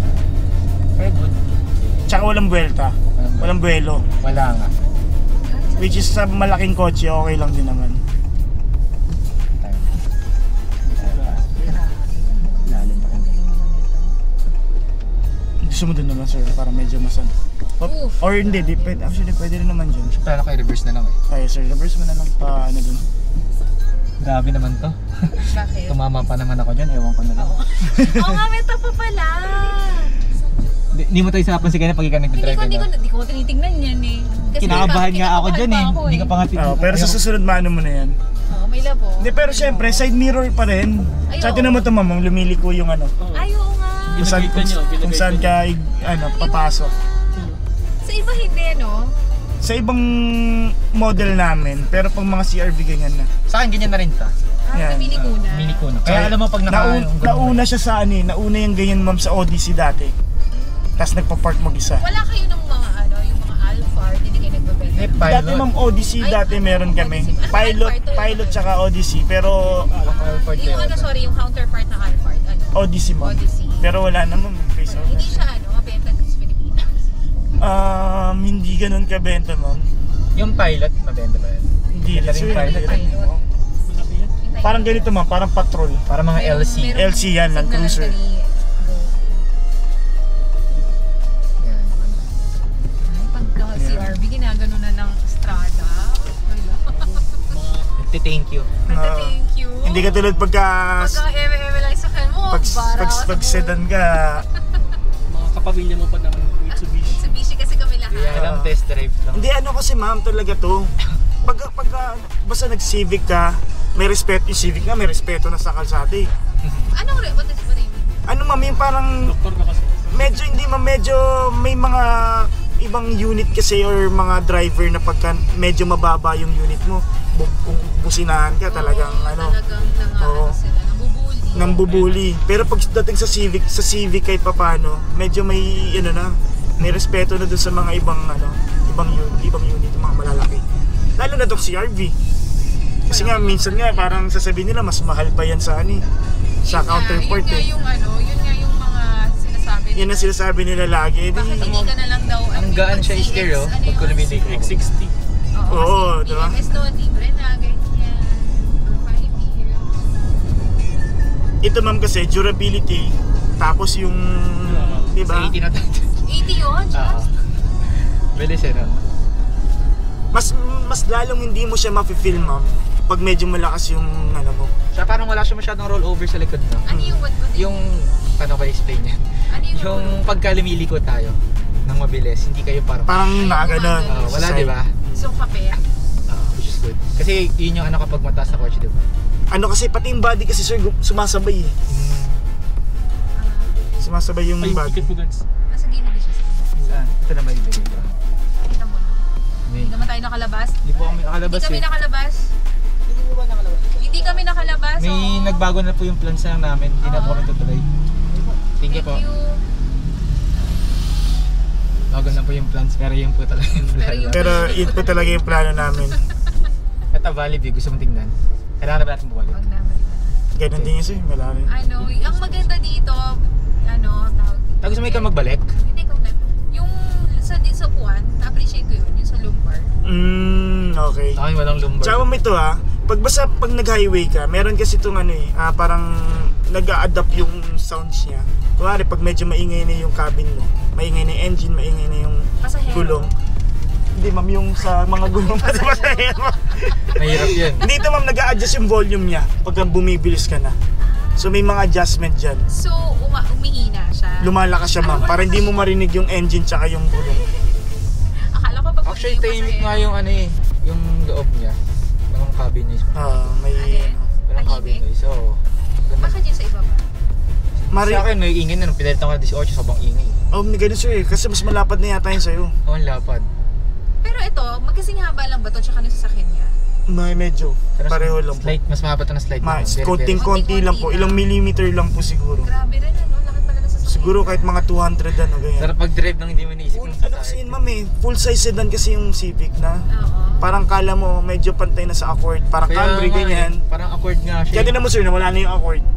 Very good. Tsaka walang buwelta. Walang buwelo. Wala nga. At Which is sa malaking kotse, okay lang din naman. Gusto mo din naman sir, para medyo masan. Oof. Or hindi, actually pwede rin naman dyan. Plano ko i-reverse na lang eh. Kaya sir, reverse mo na lang pa ano dun. Grabe naman to. Bakit? Tumama pa naman ako dyan, ewan ko na lang. Oo nga, may pa pala. Hindi mo tayo isapan si Kena pag ikaw nag-drive Hindi ko tinitingnan yan eh. Kasi kinakabahan nga ako dyan eh. Hindi ka pa nga Oh, pero sa susunod maano mo na yan. Oo, may labo. Hindi, pero syempre, side mirror pa rin. Ay, Sa oo. tinan mo ito ma'am, lumiliko yung ano. Ay, oo nga. Kung saan ka papasok. Sa iba hindi, no? Sa ibang model namin, pero pag mga CRV ganyan na. Sa akin ganyan na rin ta. Yan. Sa Mini Kuna. Mini Kuno. Kaya alam mo pag nauna siya sa ano, nauna yung ganyan ma'am sa Odyssey dati. Tapos nagpa-park mag-isa. Wala kayo ng mga yung mga Alphard, hindi kayo nagbabenta. Eh, Dati ma'am Odyssey, Ay, dati meron kami. Odyssey. Pilot tsaka Odyssey, pero Alphard Yung Toyota. yung counterpart ng Alphard, Odyssey ma'am. Odyssey. Pero wala naman face out. Hindi siya mabenta sa Pilipinas. Hindi ganun kabenta ma'am. Yung pilot, mabenta ba yan? Hindi Ganda rin rin sir. pilot. Pilot. Parang ganito ma'am, parang patrol. Para mga LC. LC yan, Land Cruiser. Yan. Pagka CRV, ginagano na ng Strada. Thank you. Thank you. Hindi ka tulad pagka Pagka lang sa kan mo, pag sedan ka, Mga kapamilya mo pa naman, Mitsubishi. Mitsubishi kasi kami lahat. Kaya lang test drive lang. hindi ano kasi ma'am talaga to. Pagka basta nag-Civic ka, may respeto yung Civic nga, may respeto na sa kalsada eh. Anong what is what do you mean? Ano ma'am, yung parang Doktor ka kasi. medyo hindi ma'am, medyo may mga ibang unit kasi or mga driver na pagka medyo mababa yung unit mo, kung businahan ka talagang ano, Talagang Oo. sila, nabubuli. nambubuli. Pero pag dating sa Civic kahit papano, medyo may ano na, may respeto na dun sa mga ibang ibang unit, yung mga malalaki. Lalo na tong CRV. Kasi nga minsan nga parang sasabihin nila mas mahal pa yan sa sa counterpart yun nga eh. yung yun nga yung mga sinasabi. Yan ang sinasabi nila lagi. Bakit hindi ka na lang daw Ang gaan siya i-steer oh, pag lumili ko. X60. Oo, kasi diba? BMS doon, libre na, ganyan. For 5 years. Ito ma'am kasi durability, tapos yung diba? Sa 80 na tayo. 80 yun, just? Bilis eh no? Mas lalong hindi mo siya mafe-feel ma'am pag medyo malakas yung ano mo. Siya parang wala siya masyadong rollover sa likod no? Ano yung what Yung, paano ba explain yan? Ano Yung pagka lumiliko tayo ng mabilis, hindi kayo parang Nakaganon. wala di ba? So, kape? Which is good. Kasi yun yung ano kapag mataas na kotse di ba? Ano kasi pati yung body kasi sir sumasabay eh. Sumasabay yung Ay, body. ikot mo guns. Nasa gilid siya. Saan? Ito na may ibigay ko. Kita mo na. Hindi Hindi naman tayo nakalabas. Hindi po kami nakalabas Hindi kami eh. nakalabas. Hindi kami nakalabas. May oo. nagbago na po yung plans na namin. Hindi na po kami tutuloy. Thank you po. Thank you. Bago na po yung plans, pero yun po talaga yung Pero plan. yung- Pero yun po talaga yung plano namin. Ito, Valley View, gusto mong tingnan? Kailangan na ba natin bumalik? Wag naman. Ganun din yun sir, wala rin. Ang maganda dito, tawag dito. Gusto mo ikaw magbalik? Hindi ko yung sa Puan, na-appreciate ko yun, yung sa Lumbar. Okay. Ako yung walang lumbar. Tsaka mo ito pag nag-highway ka, meron kasi itong parang nag-a-adapt yung sounds niya. Kunwari, pag medyo maingay na yung cabin mo, maingay na yung engine, maingay na yung Pasahero. gulong. Hindi ma'am, yung sa mga gulong pati pasahero. Mahirap yun. Dito ma'am, nag-a-adjust yung volume niya pag bumibilis ka na. So may mga adjustment dyan. So, umihina siya. Lumalakas siya ma'am, para hindi mo marinig yung engine tsaka yung gulong. Akala ko pag Actually, tahimik nga yung yung loob niya. Yung cabin noise. May Walang cabin noise. So, Bakit yun sa iba ba? sa akin, may ingay na. Nung pinalitan ko na 18, sobrang ingay. may ganun sir kasi mas malapad na yata yun sa'yo. Oo, ang lapad. Pero ito, magkasing haba lang ba ito tsaka yung sasakyan niya? Medyo, Pero pareho lang po. slight, mas mahaba ito na slight. Konting-konti lang po, ilang millimeter lang po siguro. Grabe rin laki pala ng sasakyan. Siguro kahit mga 200 ganyan. Sarap pag-drive nang hindi mo naisip Full, ng ano kasi yun ma'am full size sedan kasi yung Civic na. Oo. Parang kala mo medyo pantay na sa Accord, parang Camry ganyan. Parang Accord nga siya. Kaya din naman sir na wala na yung Accord.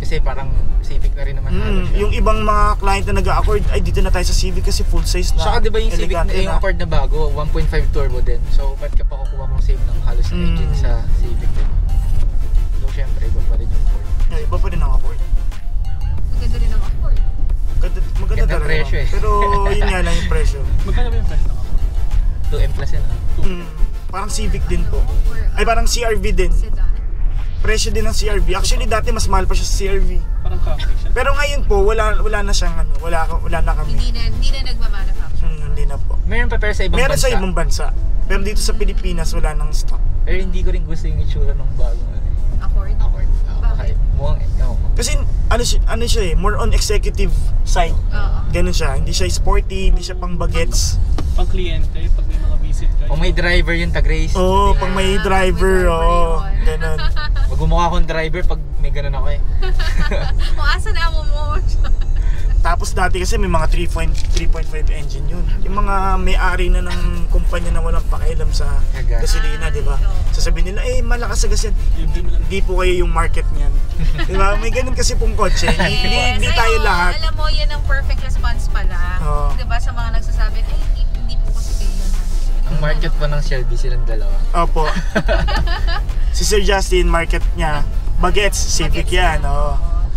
Kasi parang Civic na rin naman halos siya. Yung ibang mga client na nag-accord, ay dito na tayo sa Civic kasi full size na. Saka diba yung Civic elegante na yung Accord na bago, 1.5 turbo din. So, ba't ka pa kukuha kong same ng halos ng engine sa Civic din? So, syempre, iba pa rin yung Accord. Yeah, iba pa rin ang Accord. Maganda rin ang Accord. Maganda Ganda talaga. presyo eh. Pero yun nga lang yung presyo. Magkano ba yung price ng ako? 2M plus yun ah. Parang Civic din po. Ay, parang CRV din. Sedan. Presyo din ng CRV. Actually, dati mas mahal pa siya sa CRV. Parang Camry siya. Pero ngayon po, wala na siyang ano, wala na kami. Hindi na nagmamanufacture. Hindi na po. Meron pa pero sa ibang Meron bansa. sa ibang bansa. Pero dito sa Pilipinas, wala nang stock. Pero hindi ko rin gusto yung itsura ng bagong ano. Accord. Bakit? Mukhang, Kasi ano siya eh, more on executive side. Oo. Ganun siya. Hindi siya sporty, hindi siya pang bagets. Pang kliyente, pag may mga visit kayo. Kung may driver yung tag-race. Oo, pag may driver, oo. Ganun. Pag gumukha akong driver pag may ganun ako eh. Kung asa na mo. Tapos dati kasi may mga 3.5 engine yun. Yung mga may-ari na ng kumpanya na walang pakialam sa Gas. gasolina, di ba? Sasabihin nila, malakas sa gas yan. Hindi po kayo yung market niyan. Di ba? May ganun kasi pong kotse. Hindi tayo lahat. Alam mo, yan ang perfect response pala. Oo. Diba sa mga nagsasabi, ay hindi po kasi kayo yun. Ang market po ng Shelby silang dalawa. Opo. Si Sir Justin, market niya, bagets, Civic yan. Oo.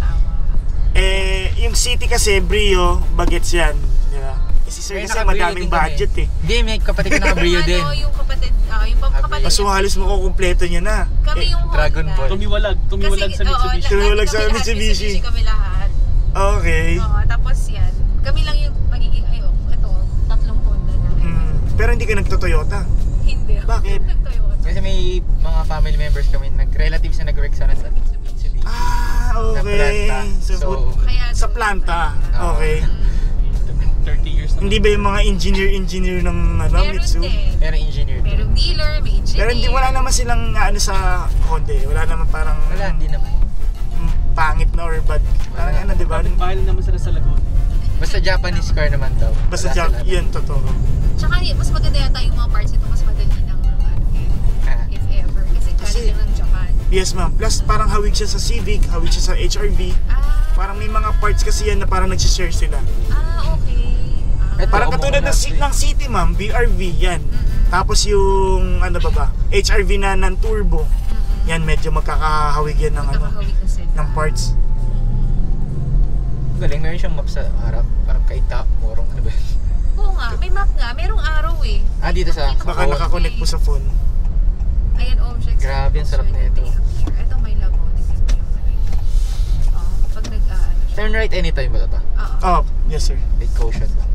Yung City kasi, Brio, bagets yan. Di ba? Si Sir May kasi naka-Brio madaming din kami. budget eh. Hindi, may kapatid ko naka-Brio din. Yung kapatid, yung kapatid. Mas halos makukumpleto niya na. Kami yung Honda. Dragon Ball. Tumiwalag sa Mitsubishi. Tumiwalag sa Mitsubishi. Kami lahat. Okay. Oo, tapos yan. Kami lang yung magiging, ito, tatlong Honda na. Pero hindi ka nagto-Toyota. Hindi. Bakit? Toyota. Kasi may mga family members kami, relatives na nag-work sana sa Mitsubishi. Okay. Na planta. So, Kaya, sa planta. Okay. 30 years na. Hindi ba yung mga engineer ng meron Mitsu? din. pero engineer. Merong dealer, may engineer. Pero hindi, wala naman silang ano sa Honda eh. Wala naman parang Wala, hindi naman. pangit na or bad. Parang ano, di ba? Bahay naman sila sa Laguna. Basta Japanese car naman daw. Basta Wala job, sila. yan, totoo. Tsaka mas maganda yata yung mga parts nito, mas madali ng if ever. Kasi galing lang ng Japan. Yes ma'am. Plus parang hawig siya sa Civic, hawig siya sa HRV. Parang may mga parts kasi yan na parang nagsishare sila. Okay. Ito, Parang katulad ng City ma'am, BRV yan. Tapos yung ano ba, HRV na non-turbo. Yan medyo magkakahawig yan ng ano, Nakahawig na sila. ng parts. Galing, meron siyang map sa harap. Parang kaita, morong ano ba yun? Oo nga, may map nga. Merong arrow eh. Dito sa Baka nakakonect po sa phone. Ayan, objects. Grabe, ang sarap na ito. Ito may labo. Pag nag-ano siya. Turn right anytime ba ito? Oo. Oh, yes sir. With caution lang.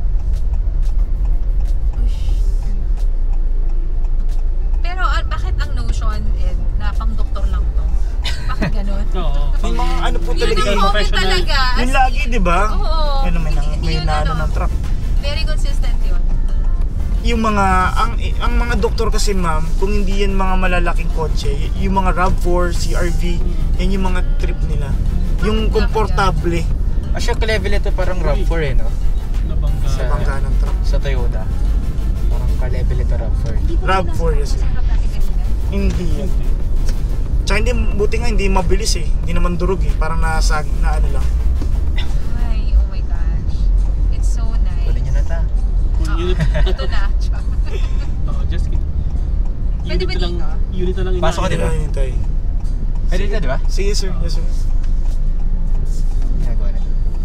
Pero bakit ang notion na pang doktor lang to? Bakit ganun? Oo. Yung mga ano po Yun talaga ang yun. comment talaga. Yung lagi, di ba? Oo. Yun naman may Yun, naano ng truck. Very consistent yun. Yung mga ang mga doktor kasi ma'am, kung hindi yan mga malalaking kotse, yung mga RAV4, CRV, yan yung mga trip nila. Yung komportable Siya ka-level ito parang RAV4 eh, no? Nabangga. sa bangka ng truck. Sa Toyota. Parang ka-level ito RAV4. RAV4 yes. Sarap natin kanina. Hindi yan. Tsaka hindi, buti nga hindi mabilis eh. Hindi naman durog eh. Parang na ano lang. Ay, oh my gosh. It's so nice. Kunin nyo na ta. Unit. Ito na. Just kidding. Pwede ba dito? Unit na lang Pasok ka Hindi diba? na hintay. Pwede dito, di ba? Sige sir, yes sir. Ginagawa na.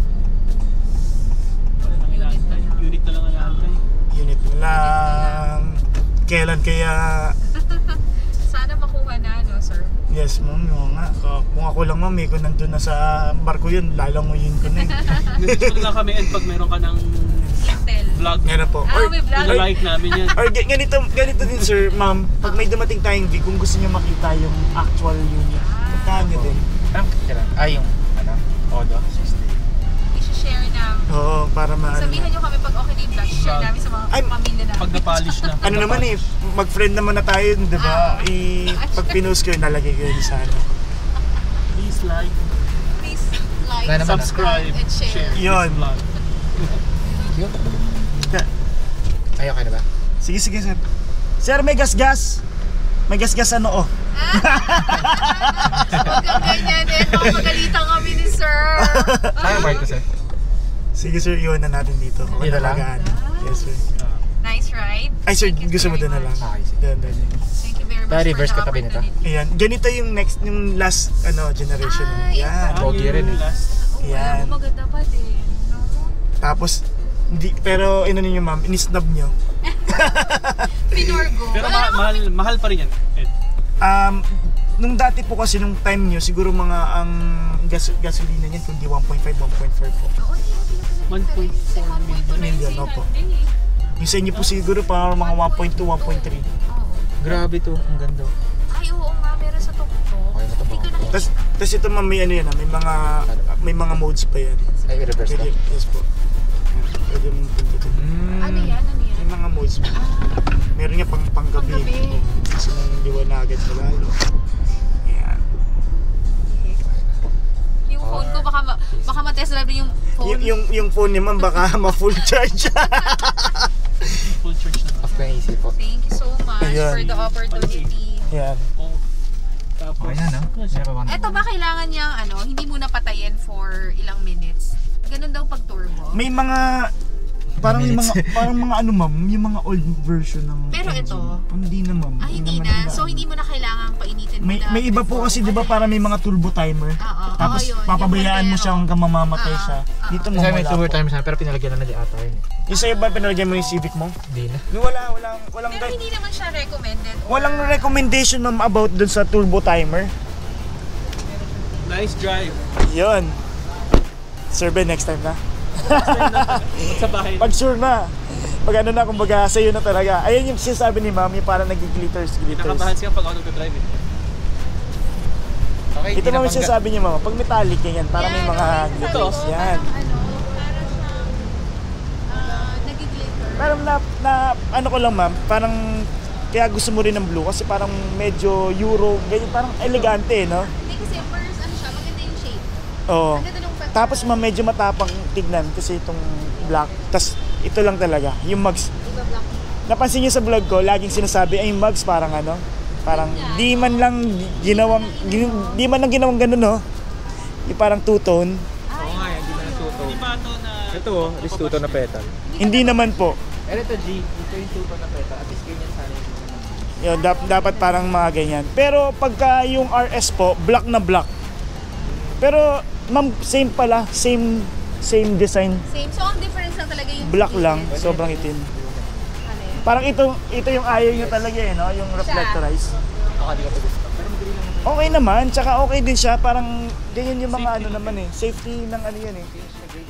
Unit na lang ang naantay. Unit mo lang. Kailan kaya... Sana makuha na, no, sir? Yes ma'am, yung nga. Kung ako lang ma'am, kung nandun na sa barko yun, lalanguyin ko na eh. Nag-check lang kami and pag meron ka ng Intel. vlog, Meron po. May vlog. like namin yan. Or ganito din sir, ma'am, pag may dumating tayong view, kung gusto niyo makita yung actual unit, puntahan niyo din. Anong kailan? Yung ano? Odo. I-share na. Oo, para maano. Sabihan nyo kami pag okay na yung vlog. Share namin sa mga Ay, pamilya namin. Pag na-polish na. Ano naman eh, mag-friend naman na tayo, di ba? Pag pinost ko yun, nalagay ko yun sa ano. Please like, Please like, Wala naman. subscribe, and share. Yun. this vlog. Ayaw ka na ba? Sige, sir. Sir, may gas-gas. May gasgas ano, oh. Huwag kang ganyan eh. Makapagalitan kami ni sir. Kaya ba ito, sir? Sige sir, iwan na natin dito. Okay Dito na lang? Yes sir. Nice ride. Ay sir, Thank you gusto mo very doon na lang. much. Okay, sige. Doon. Thank you very much Reverse for ka the tabi nito? opportunity. Ayan, ganito yung next, yung last generation. Ah, Yan. Pogi rin eh. Oo, Yan. alam mo, maganda pa din. No? Tapos, pero ano niyo ma'am, inisnab niyo. Pinorgo. Pero Wala naman mahal pa rin yan, Ed. Nung dati po kasi nung time niyo, siguro mga ang gasolina niyan kundi 1.5, 1.4 po. Oo, hindi 1.4 million, opo. Yung sa inyo po siguro parang mga 1.2, 1.3. Oo. Grabe to, ang ganda. Ay, oo nga, meron sa tuktok. Okay na to, Hindi ko baka. na Tapos ito ma'am, may ano yan, may mga modes pa yan. Ay, reverse Pwede, ka. yes po. Pwede mong pindutin. Ano yan? May mga modes pa. Meron nga panggabi. Panggabi. Gusto mong liwanagan sa lalo. Yan. Yung phone ko, baka ma-test drive yung phone. Yung phone niya ma'am, baka ma-full charge. Full church na. Off ko yung AC po. Thank you so much Ayan. for the opportunity. Yan. Oh. Tapos, Okay na, no? Meron pa bang- Eto ba kailangan niyang hindi muna patayin for ilang minutes? Ganun daw pag turbo. May mga parang mga ano ma'am, yung mga old version ng Pero engine. ito? Hindi na ma'am. Hindi naman na. nila. So hindi mo na kailangan painitin may muna may iba po before. kasi 'di ba para may mga turbo timer. Oo, Tapos yun. papabayaan mo Yung siya hanggang mamamatay Oo, siya. oo. Dito mo Kasi may wala silver po. time sana, pero pinalagyan na ata yun eh. Yung sa iba pinalagyan mo yung Civic mo? Hindi na. Yung walang Pero hindi naman siya recommended. or- walang recommendation ma'am about dun sa turbo timer. nice drive. Yun. Sir Ben, next time na. Sa bahay. Pag sure na. Pag ano na, kumbaga sa'yo na talaga. Ayun yung sinasabi ni ma'am, yung parang nag-glitters. Nakabahan siya pag ako nag-drive eh. Okay, Ito naman yung sinasabi niya ma'am, pag metallic yan, parang may mga glitters. Yan. Nag-glitter. Parang ano ko lang ma'am, parang kaya gusto mo rin ng blue kasi parang medyo Euro, ganyan, parang elegante, no? Hindi kasi first, maganda yung shape. Oo. Ang ganda nung Tapos ma'am, medyo matapang tignan kasi itong black. Tapos ito lang talaga, yung mugs. Iba black. Napansin niyo sa vlog ko, laging sinasabi ay yung mugs parang parang di man lang ginawang ganun, no? Yung parang two-tone. Oo nga, hindi na tuto. Di ba ito na... Ito oh, this tuto na petal. Hindi naman po. Pero ito G, ito yung tuto na petal. At least ganyan sana yung Yun, dapat parang mga ganyan. Pero pagka yung RS po, black na black. Pero ma'am, same pala, same design. Same. So, ang difference lang talaga yung Black lang, glitter. sobrang itim. Ano yun? Parang ito yung ayaw nyo talaga no? Yung reflectorize. Baka di ka pa gusto. Pero madali lang. Okay naman, tsaka okay din siya. Parang ganyan yung mga ano naman eh. Safety ng ano yan eh.